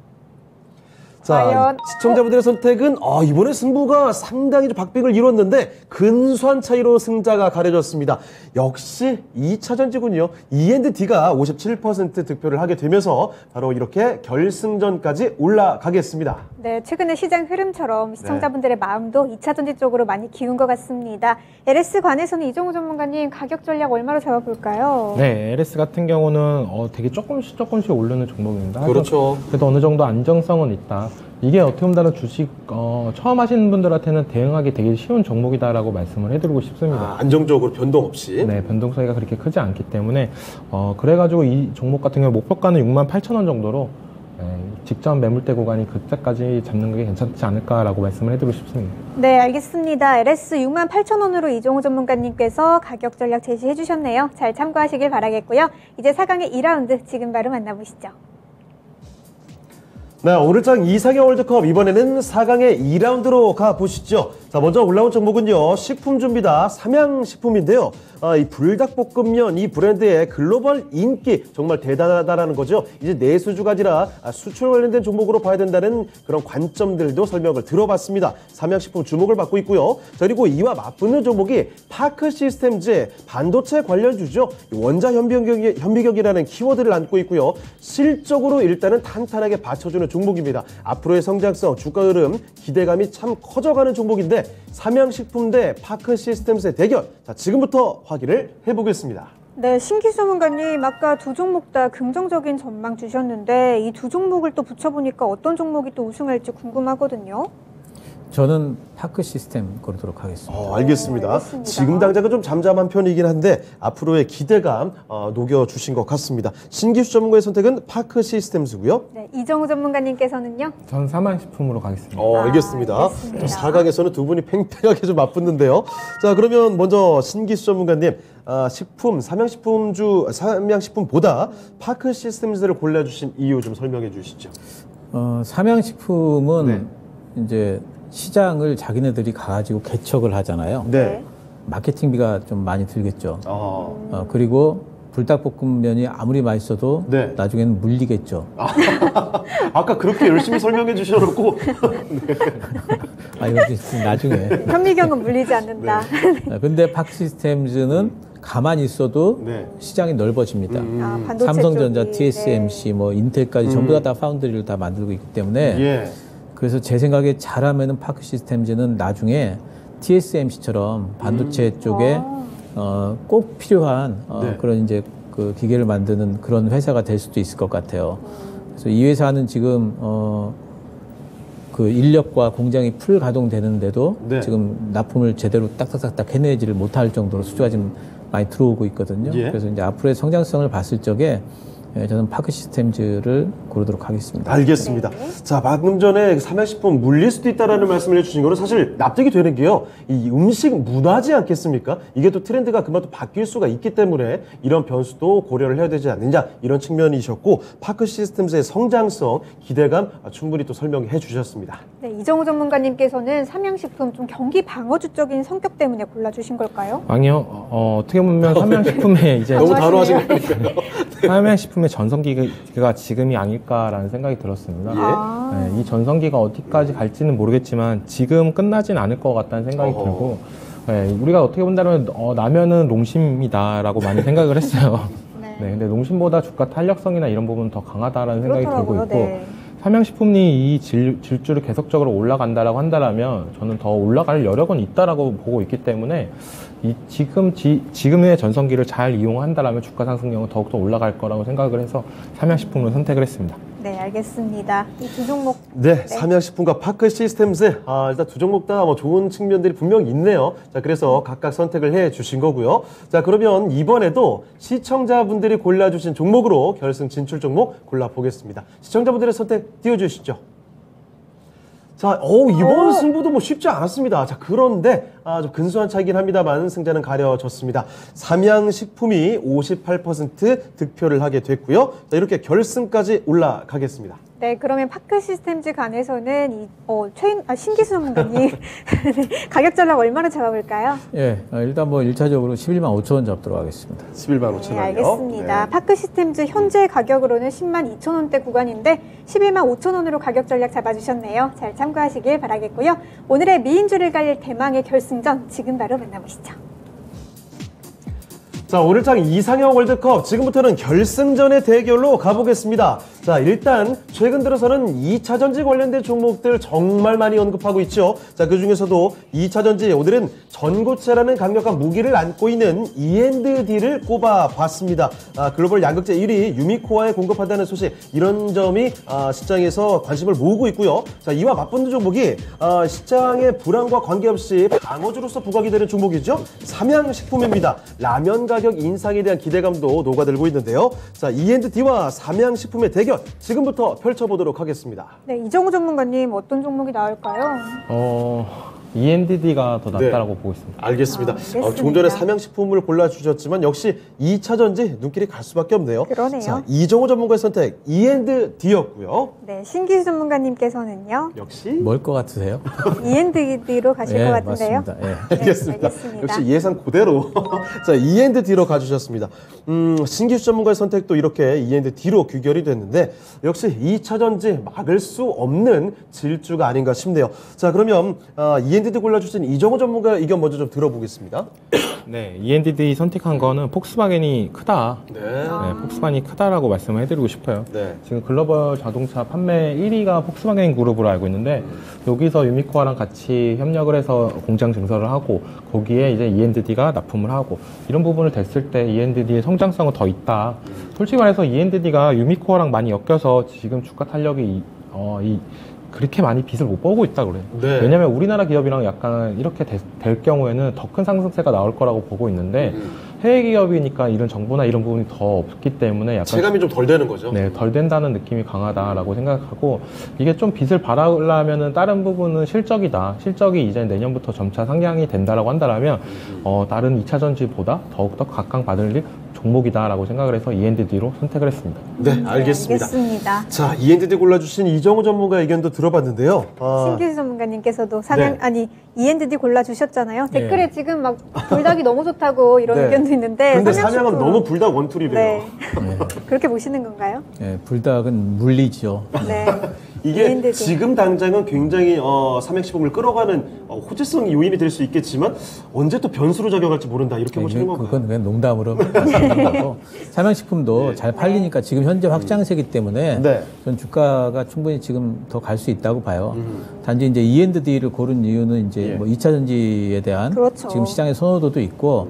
자, 과연? 시청자분들의 선택은 아, 이번에 승부가 상당히 좀 박빙을 이뤘는데 근소한 차이로 승자가 가려졌습니다. 역시 이 차전지군요. 이엔디디가 오십칠 퍼센트 득표를 하게 되면서 바로 이렇게 결승전까지 올라가겠습니다. 네, 최근의 시장 흐름처럼 시청자분들의 마음도 이 차 전지 쪽으로 많이 기운 것 같습니다. 엘에스 관해서는 이종우 전문가님 가격 전략 얼마로 잡아볼까요? 네, 엘에스 같은 경우는 어, 되게 조금씩 조금씩 오르는 종목입니다. 하지만 그렇죠. 그래도 어느 정도 안정성은 있다. 이게 어떻게 보면 주식 어, 처음 하시는 분들한테는 대응하기 되게 쉬운 종목이다라고 말씀을 해드리고 싶습니다. 아, 안정적으로 변동 없이. 네, 변동성이 그렇게 크지 않기 때문에 어, 그래가지고 이 종목 같은 경우 목표가는 육만 팔천 원 정도로 네, 직전 매물대 구간이 그때까지 잡는 게 괜찮지 않을까라고 말씀을 해드리고 싶습니다. 네, 알겠습니다. 엘에스 육만 팔천 원으로 이종우 전문가님께서 가격 전략 제시해 주셨네요. 잘 참고하시길 바라겠고요. 이제 사 강의 이 라운드 지금 바로 만나보시죠. 네, 오늘장 이상의 월드컵 이번에는 사 강의 이 라운드로 가보시죠. 자, 먼저 올라온 종목은요, 식품주입니다. 삼양식품인데요. 아, 이 불닭볶음면 이 브랜드의 글로벌 인기 정말 대단하다라는 거죠. 이제 내수주가 아니라 수출 관련된 종목으로 봐야 된다는 그런 관점들도 설명을 들어봤습니다. 삼양식품 주목을 받고 있고요. 자, 그리고 이와 맞붙는 종목이 파크시스템즈의 반도체 관련주죠. 원자 현미경, 현미경이라는 키워드를 안고 있고요. 실적으로 일단은 탄탄하게 받쳐주는 종목입니다. 앞으로의 성장성, 주가 흐름, 기대감이 참 커져가는 종목인데 삼양식품 대 파크시스템즈의 대결. 자, 지금부터 확인을 해보겠습니다. 네, 신기 전문가님 아까 두 종목 다 긍정적인 전망 주셨는데 이 두 종목을 또 붙여보니까 어떤 종목이 또 우승할지 궁금하거든요. 저는 파크 시스템 고르도록 하겠습니다. 어, 알겠습니다. 네, 알겠습니다. 지금 당장은 좀 잠잠한 편이긴 한데 앞으로의 기대감 어, 녹여주신 것 같습니다. 신기수 전문가의 선택은 파크 시스템즈고요. 네, 이정우 전문가님께서는요. 전 삼양식품으로 가겠습니다. 어, 아, 알겠습니다. 알겠습니다. 사 강에서는 두 분이 팽팽하게 좀 맞붙는데요. 자, 그러면 먼저 신기수 전문가님, 아, 식품, 삼양식품주, 삼양식품보다 파크 시스템즈를 골라주신 이유 좀 설명해 주시죠. 어, 삼양식품은 네. 이제 시장을 자기네들이 가지고 개척을 하잖아요. 네. 마케팅비가 좀 많이 들겠죠. 아, 어, 그리고 불닭볶음면이 아무리 맛있어도 네. 나중에는 물리겠죠. 아까 그렇게 열심히 설명해 주셔놓고. 아, 이거 지금 나중에. 현미경은 물리지 않는다. 아, 근데 팍시스템즈는 가만히 있어도 네. 시장이 넓어집니다. 아, 반도체 삼성전자, 쪽이, 티에스엠씨, 뭐 인텔까지 전부 다, 다 파운드리를 다 만들고 있기 때문에 예. 그래서 제 생각에 잘하면은 파크 시스템즈는 나중에 티에스엠씨처럼 반도체 쪽에 아. 어, 꼭 필요한 어, 네. 그런 이제 그 기계를 만드는 그런 회사가 될 수도 있을 것 같아요. 그래서 이 회사는 지금 어, 그 인력과 공장이 풀 가동되는데도 네. 지금 납품을 제대로 딱딱딱딱 해내지를 못할 정도로 수주가 지금 많이 들어오고 있거든요. 예. 그래서 이제 앞으로의 성장성을 봤을 적에 예, 저는 파크 시스템즈를 고르도록 하겠습니다. 알겠습니다. 네. 자, 방금 전에 삼양식품 물릴 수도 있다라는 말씀을 해주신 거는 사실 납득이 되는 게요. 이 음식 문화지 않겠습니까? 이게 또 트렌드가 그만 또 바뀔 수가 있기 때문에 이런 변수도 고려를 해야 되지 않느냐 이런 측면이셨고 파크 시스템즈의 성장성, 기대감 충분히 또 설명해 주셨습니다. 네, 이정우 전문가님께서는 삼양식품 좀 경기 방어주적인 성격 때문에 골라주신 걸까요? 아니요. 어, 어떻게 보면 삼양식품의 이제 너무 단호하신 거니까요. 삼양식품의 전성기가 지금이 아닐까라는 생각이 들었습니다. 예? 아. 네, 이 전성기가 어디까지 갈지는 모르겠지만 지금 끝나진 않을 것 같다는 생각이 어허. 들고 네, 우리가 어떻게 본다면 어, 라면은 농심이다라고 많이 생각을 했어요. 네. 네, 근데 농심보다 주가 탄력성이나 이런 부분은 더 강하다라는 생각이 들고 있고 네. 삼양식품이 이 질, 질주를 계속적으로 올라간다라고 한다라면 저는 더 올라갈 여력은 있다라고 보고 있기 때문에 이 지금 지, 지금의 전성기를 잘 이용한다라면 주가 상승력은 더욱더 올라갈 거라고 생각을 해서 삼양식품을 선택을 했습니다. 네, 알겠습니다. 이 두 종목. 네, 네. 삼양식품과 파크 시스템즈. 아, 일단 두 종목 다 뭐 좋은 측면들이 분명히 있네요. 자, 그래서 각각 선택을 해 주신 거고요. 자, 그러면 이번에도 시청자분들이 골라주신 종목으로 결승 진출 종목 골라보겠습니다. 시청자분들의 선택 띄워주시죠. 자, 오, 이번 오. 승부도 뭐 쉽지 않았습니다. 자, 그런데, 아, 좀 근소한 차이긴 합니다만 승자는 가려졌습니다. 삼양식품이 오십팔 퍼센트 득표를 하게 됐고요. 자, 이렇게 결승까지 올라가겠습니다. 네, 그러면 파크 시스템즈 간에서는 이, 어, 최인, 아, 신기수 전문가님 가격 전략 얼마나 잡아볼까요? 예, 어, 일단 뭐 일 차적으로 십일만 오천 원 잡도록 하겠습니다. 십일만 오천 네, 원이요. 알겠습니다. 네. 파크 시스템즈 현재 가격으로는 십만 이천 원대 구간인데 십일만 오천 원으로 가격 전략 잡아주셨네요. 잘 참고하시길 바라겠고요. 오늘의 미인주를 갈릴 대망의 결승전 지금 바로 만나보시죠. 자, 오늘장 이상형 월드컵 지금부터는 결승전의 대결로 가보겠습니다. 자, 일단 최근 들어서는 이 차 전지 관련된 종목들 정말 많이 언급하고 있죠. 자, 그중에서도 이 차 전지 오늘은 전고체라는 강력한 무기를 안고 있는 이앤디를 꼽아봤습니다. 아, 글로벌 양극재 일 위 유미코아에 공급한다는 소식, 이런 점이 아, 시장에서 관심을 모으고 있고요. 자, 이와 맞붙는 종목이 아, 시장의 불안과 관계없이 방어주로서 부각이 되는 종목이죠. 삼양식품입니다. 라면 가격 인상에 대한 기대감도 녹아들고 있는데요. 자, 이앤디와 삼양식품의 대결 지금부터 펼쳐보도록 하겠습니다. 네, 이정우 전문가님 어떤 종목이 나올까요? 어, 이앤디가 더 낫다라고 네. 보고 있습니다. 알겠습니다. 아, 알겠습니다. 어, 조금 전에 삼양식품을 골라주셨지만 역시 이 차 전지 눈길이 갈 수밖에 없네요. 그러네요. 자, 이정우 전문가의 선택 이앤디였고요. 네, 신기수 전문가님께서는요. 역시 뭘 것 같으세요? 이앤디로 가실 예, 것 같은데요. 맞습니다. 예. 네, 알겠습니다. 알겠습니다. 역시 예상 그대로 자, 이앤디로 가주셨습니다. 음, 신기수 전문가의 선택도 이렇게 이앤디로 귀결이 됐는데 역시 이 차 전지 막을 수 없는 질주가 아닌가 싶네요. 자, 그러면 어, 이앤디 골라주신 이정우 전문가 의견 먼저 좀 들어보겠습니다. 네, 이앤디 선택한 거는 폭스바겐이 크다. 네. 네, 폭스바겐이 크다라고 말씀을 해드리고 싶어요. 네. 지금 글로벌 자동차 판매 일 위가 폭스바겐 그룹으로 알고 있는데 음. 여기서 유미코아랑 같이 협력을 해서 공장 증설을 하고 거기에 이제 이앤디가 납품을 하고 이런 부분을 됐을 때 이앤디의 성장성은 더 있다. 음. 솔직히 말해서 이앤디가 유미코아랑 많이 엮여서 지금 주가 탄력이 이, 어, 이 그렇게 많이 빚을 못 보고 있다 그래요. 네. 왜냐하면 우리나라 기업이랑 약간 이렇게 되, 될 경우에는 더 큰 상승세가 나올 거라고 보고 있는데 음. 해외 기업이니까 이런 정보나 이런 부분이 더 없기 때문에 약간 체감이 좀 덜 되는 거죠. 네, 덜 된다는 느낌이 강하다라고 생각하고 이게 좀 빚을 발하려면은 다른 부분은 실적이다. 실적이 이제 내년부터 점차 상향이 된다라고 한다라면 음. 어, 다른 이 차 전지보다 더욱더 각광받을 종목이다라고 생각을 해서 이앤디로 선택을 했습니다. 네, 알겠습니다. 네, 알겠습니다. 자, 이앤디 골라주신 이정우 전문가 의견도 들어봤는데요. 아, 신기수 전문가님께서도 삼양 네. 아니 이앤디 골라주셨잖아요. 네. 댓글에 지금 막 불닭이 너무 좋다고 이런 네. 의견도 있는데 근데 삼양식품- 삼양은 너무 불닭 원툴이래요. 네. 네. 그렇게 보시는 건가요? 예, 불닭은 물리죠. 네. 이게 이앤디. 지금 당장은 굉장히 어, 삼양식품을 끌어가는 어, 호재성 요인이 될 수 있겠지만 언제 또 변수로 작용할지 모른다 이렇게 보시는 그- 건가요? 그건 그냥 농담으로 말씀드린 거고 삼양식품도 네. 잘 팔리니까 지금 현재 확장세기 때문에 네. 전 주가가 충분히 지금 더 갈 수 있다고 봐요. 음. 단지 이제 이앤디를 고른 이유는 이제 예. 뭐 이 차 전지에 대한 그렇죠. 지금 시장의 선호도도 있고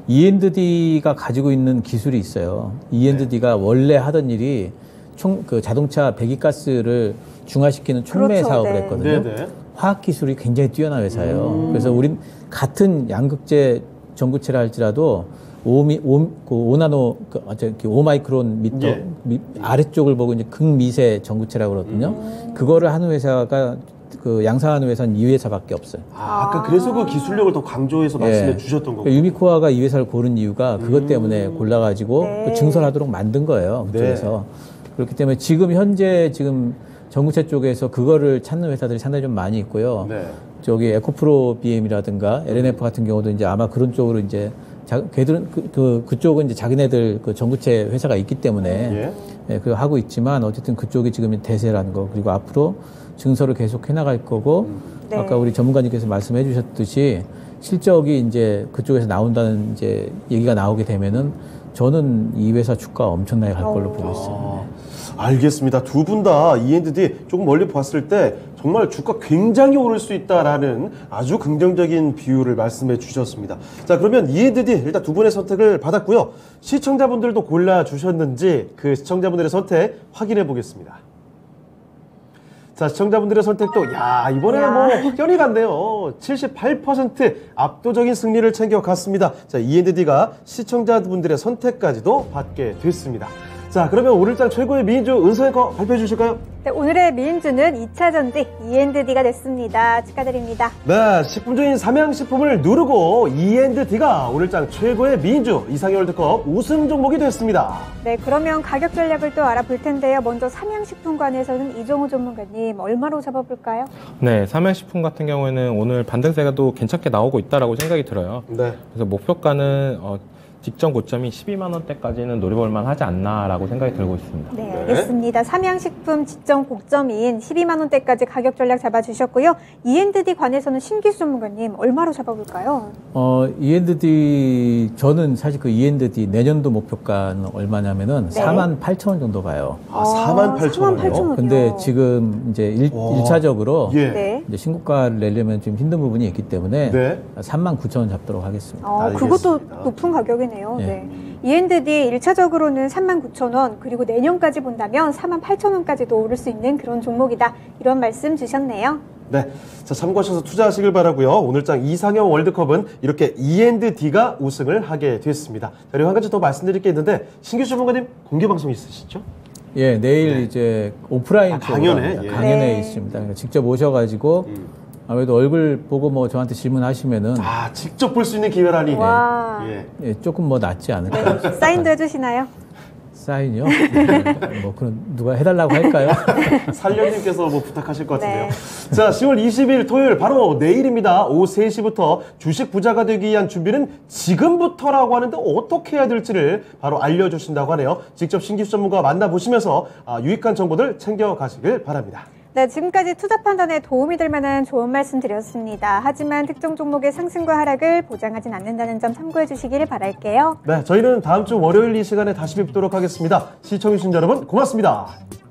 이앤디가 가지고 있는 기술이 있어요. 이앤디가 원래 하던 일이 총 그 자동차 배기가스를 중화시키는 촉매 그렇죠. 사업을 네. 했거든요. 네, 네. 화학 기술이 굉장히 뛰어난 회사예요. 음. 그래서 우린 같은 양극재 전구체라 할지라도 오 미, 오, 그 오 나노, 그, 오 마이크론 미터 예. 미, 아래쪽을 보고 이제 극미세 전구체라고 그러거든요. 음. 그거를 하는 회사가 그 양산하는 회사는 이 회사밖에 없어요. 아, 아까 그래서 그 기술력을 더 강조해서 말씀해 예. 주셨던 거고. 그러니까 유미코아가 이 회사를 고른 이유가 그것 때문에 골라가지고 네. 그 증설하도록 만든 거예요. 그쪽에서. 그렇기 때문에 지금 현재 지금 전구체 쪽에서 그거를 찾는 회사들이 상당히 좀 많이 있고요. 네. 저기 에코프로 비엠이라든가 엘엔에프 같은 경우도 이제 아마 그런 쪽으로 이제 자, 걔들은 그, 그 그쪽은 이제 자기네들 그 전구체 회사가 있기 때문에 예. 예, 그거 하고 있지만 어쨌든 그쪽이 지금 대세라는 거 그리고 앞으로 증설을 계속 해나갈 거고 네. 아까 우리 전문가님께서 말씀해 주셨듯이 실적이 이제 그쪽에서 나온다는 이제 얘기가 나오게 되면은 저는 이 회사 주가 엄청나게 갈 걸로 보고 있어요. 아, 알겠습니다. 두 분 다 이엔드디 조금 멀리 봤을 때 정말 주가 굉장히 오를 수 있다라는 아주 긍정적인 비율을 말씀해 주셨습니다. 자, 그러면 이엔드디 일단 두 분의 선택을 받았고요. 시청자분들도 골라주셨는지 그 시청자분들의 선택 확인해 보겠습니다. 자, 시청자분들의 선택도 야 이번에는 야. 뭐 확연히 갔네요. 칠십팔 퍼센트 압도적인 승리를 챙겨갔습니다. 자, 이엔드디가 시청자분들의 선택까지도 받게 됐습니다. 자, 그러면 오늘장 최고의 미인주 은서 앵커 발표해 주실까요? 네, 오늘의 미인주는 이 차 전지 이엔드디가 됐습니다. 축하드립니다. 네, 식품주인 삼양식품을 누르고 이엔드디가 오늘장 최고의 미인주 이상의 월드컵 우승 종목이 됐습니다. 네, 그러면 가격 전략을 또 알아볼 텐데요. 먼저 삼양식품관에서는 이종우 전문가님 얼마로 잡아볼까요? 네, 삼양식품 같은 경우에는 오늘 반등세가도 괜찮게 나오고 있다라고 생각이 들어요. 네. 그래서 목표가는 어, 직전 고점이 십이만 원대까지는 노려볼만 하지 않나라고 생각이 들고 있습니다. 네, 네. 알겠습니다. 삼양식품 직전 고점인 십이만 원대까지 가격 전략 잡아주셨고요. 이엔드디 관에서는 신기수 전문가님 얼마로 잡아볼까요? 어, 이엔드디 저는 사실 그 이엔드디 내년도 목표가는 얼마냐면은 네. 사만 팔천 원 정도 봐요. 아, 사만 팔천 원이요? 사만 팔천 원이요. 근데 지금 이제 일, 와. 일차적으로 예. 네. 이제 신고가를 내려면 좀 힘든 부분이 있기 때문에 네. 삼만 구천 원 잡도록 하겠습니다. 어, 알겠습니다. 그것도 높은 가격이네요. 네. 네. 이엔드디 일차적으로는 삼만 구천 원, 그리고 내년까지 본다면 사만 팔천 원까지도 오를 수 있는 그런 종목이다. 이런 말씀 주셨네요. 네. 자, 참고하셔서 투자하시길 바라고요. 오늘장 이상형 월드컵은 이렇게 이엔드디가 우승을 하게 됐습니다. 자, 그리고 한 가지 더 말씀드릴 게 있는데 신규 전문가님 공개 방송 있으시죠? 예, 내일 네. 이제 오프라인 아, 쪽으로 강연회? 합니다. 예. 강연회 네. 있습니다. 그러니까 직접 오셔가지고 음. 아무래도 얼굴 보고 뭐 저한테 질문하시면은 아, 직접 볼 수 있는 기회라니. 와. 예. 예, 조금 뭐 낫지 않을까. 네, 사인도 해주시나요? 사인이요? 네, 뭐 그런 누가 해달라고 할까요? 살려님께서 뭐 부탁하실 것 같은데요. 네. 자, 시월 이십일 토요일 바로 내일입니다. 오후 세 시부터 주식 부자가 되기 위한 준비는 지금부터라고 하는데 어떻게 해야 될지를 바로 알려주신다고 하네요. 직접 신기수 전문가 만나보시면서 아, 유익한 정보들 챙겨가시길 바랍니다. 네, 지금까지 투자 판단에 도움이 될 만한 좋은 말씀 드렸습니다. 하지만 특정 종목의 상승과 하락을 보장하진 않는다는 점 참고해 주시기를 바랄게요. 네, 저희는 다음 주 월요일 이 시간에 다시 뵙도록 하겠습니다. 시청해주신 여러분 고맙습니다.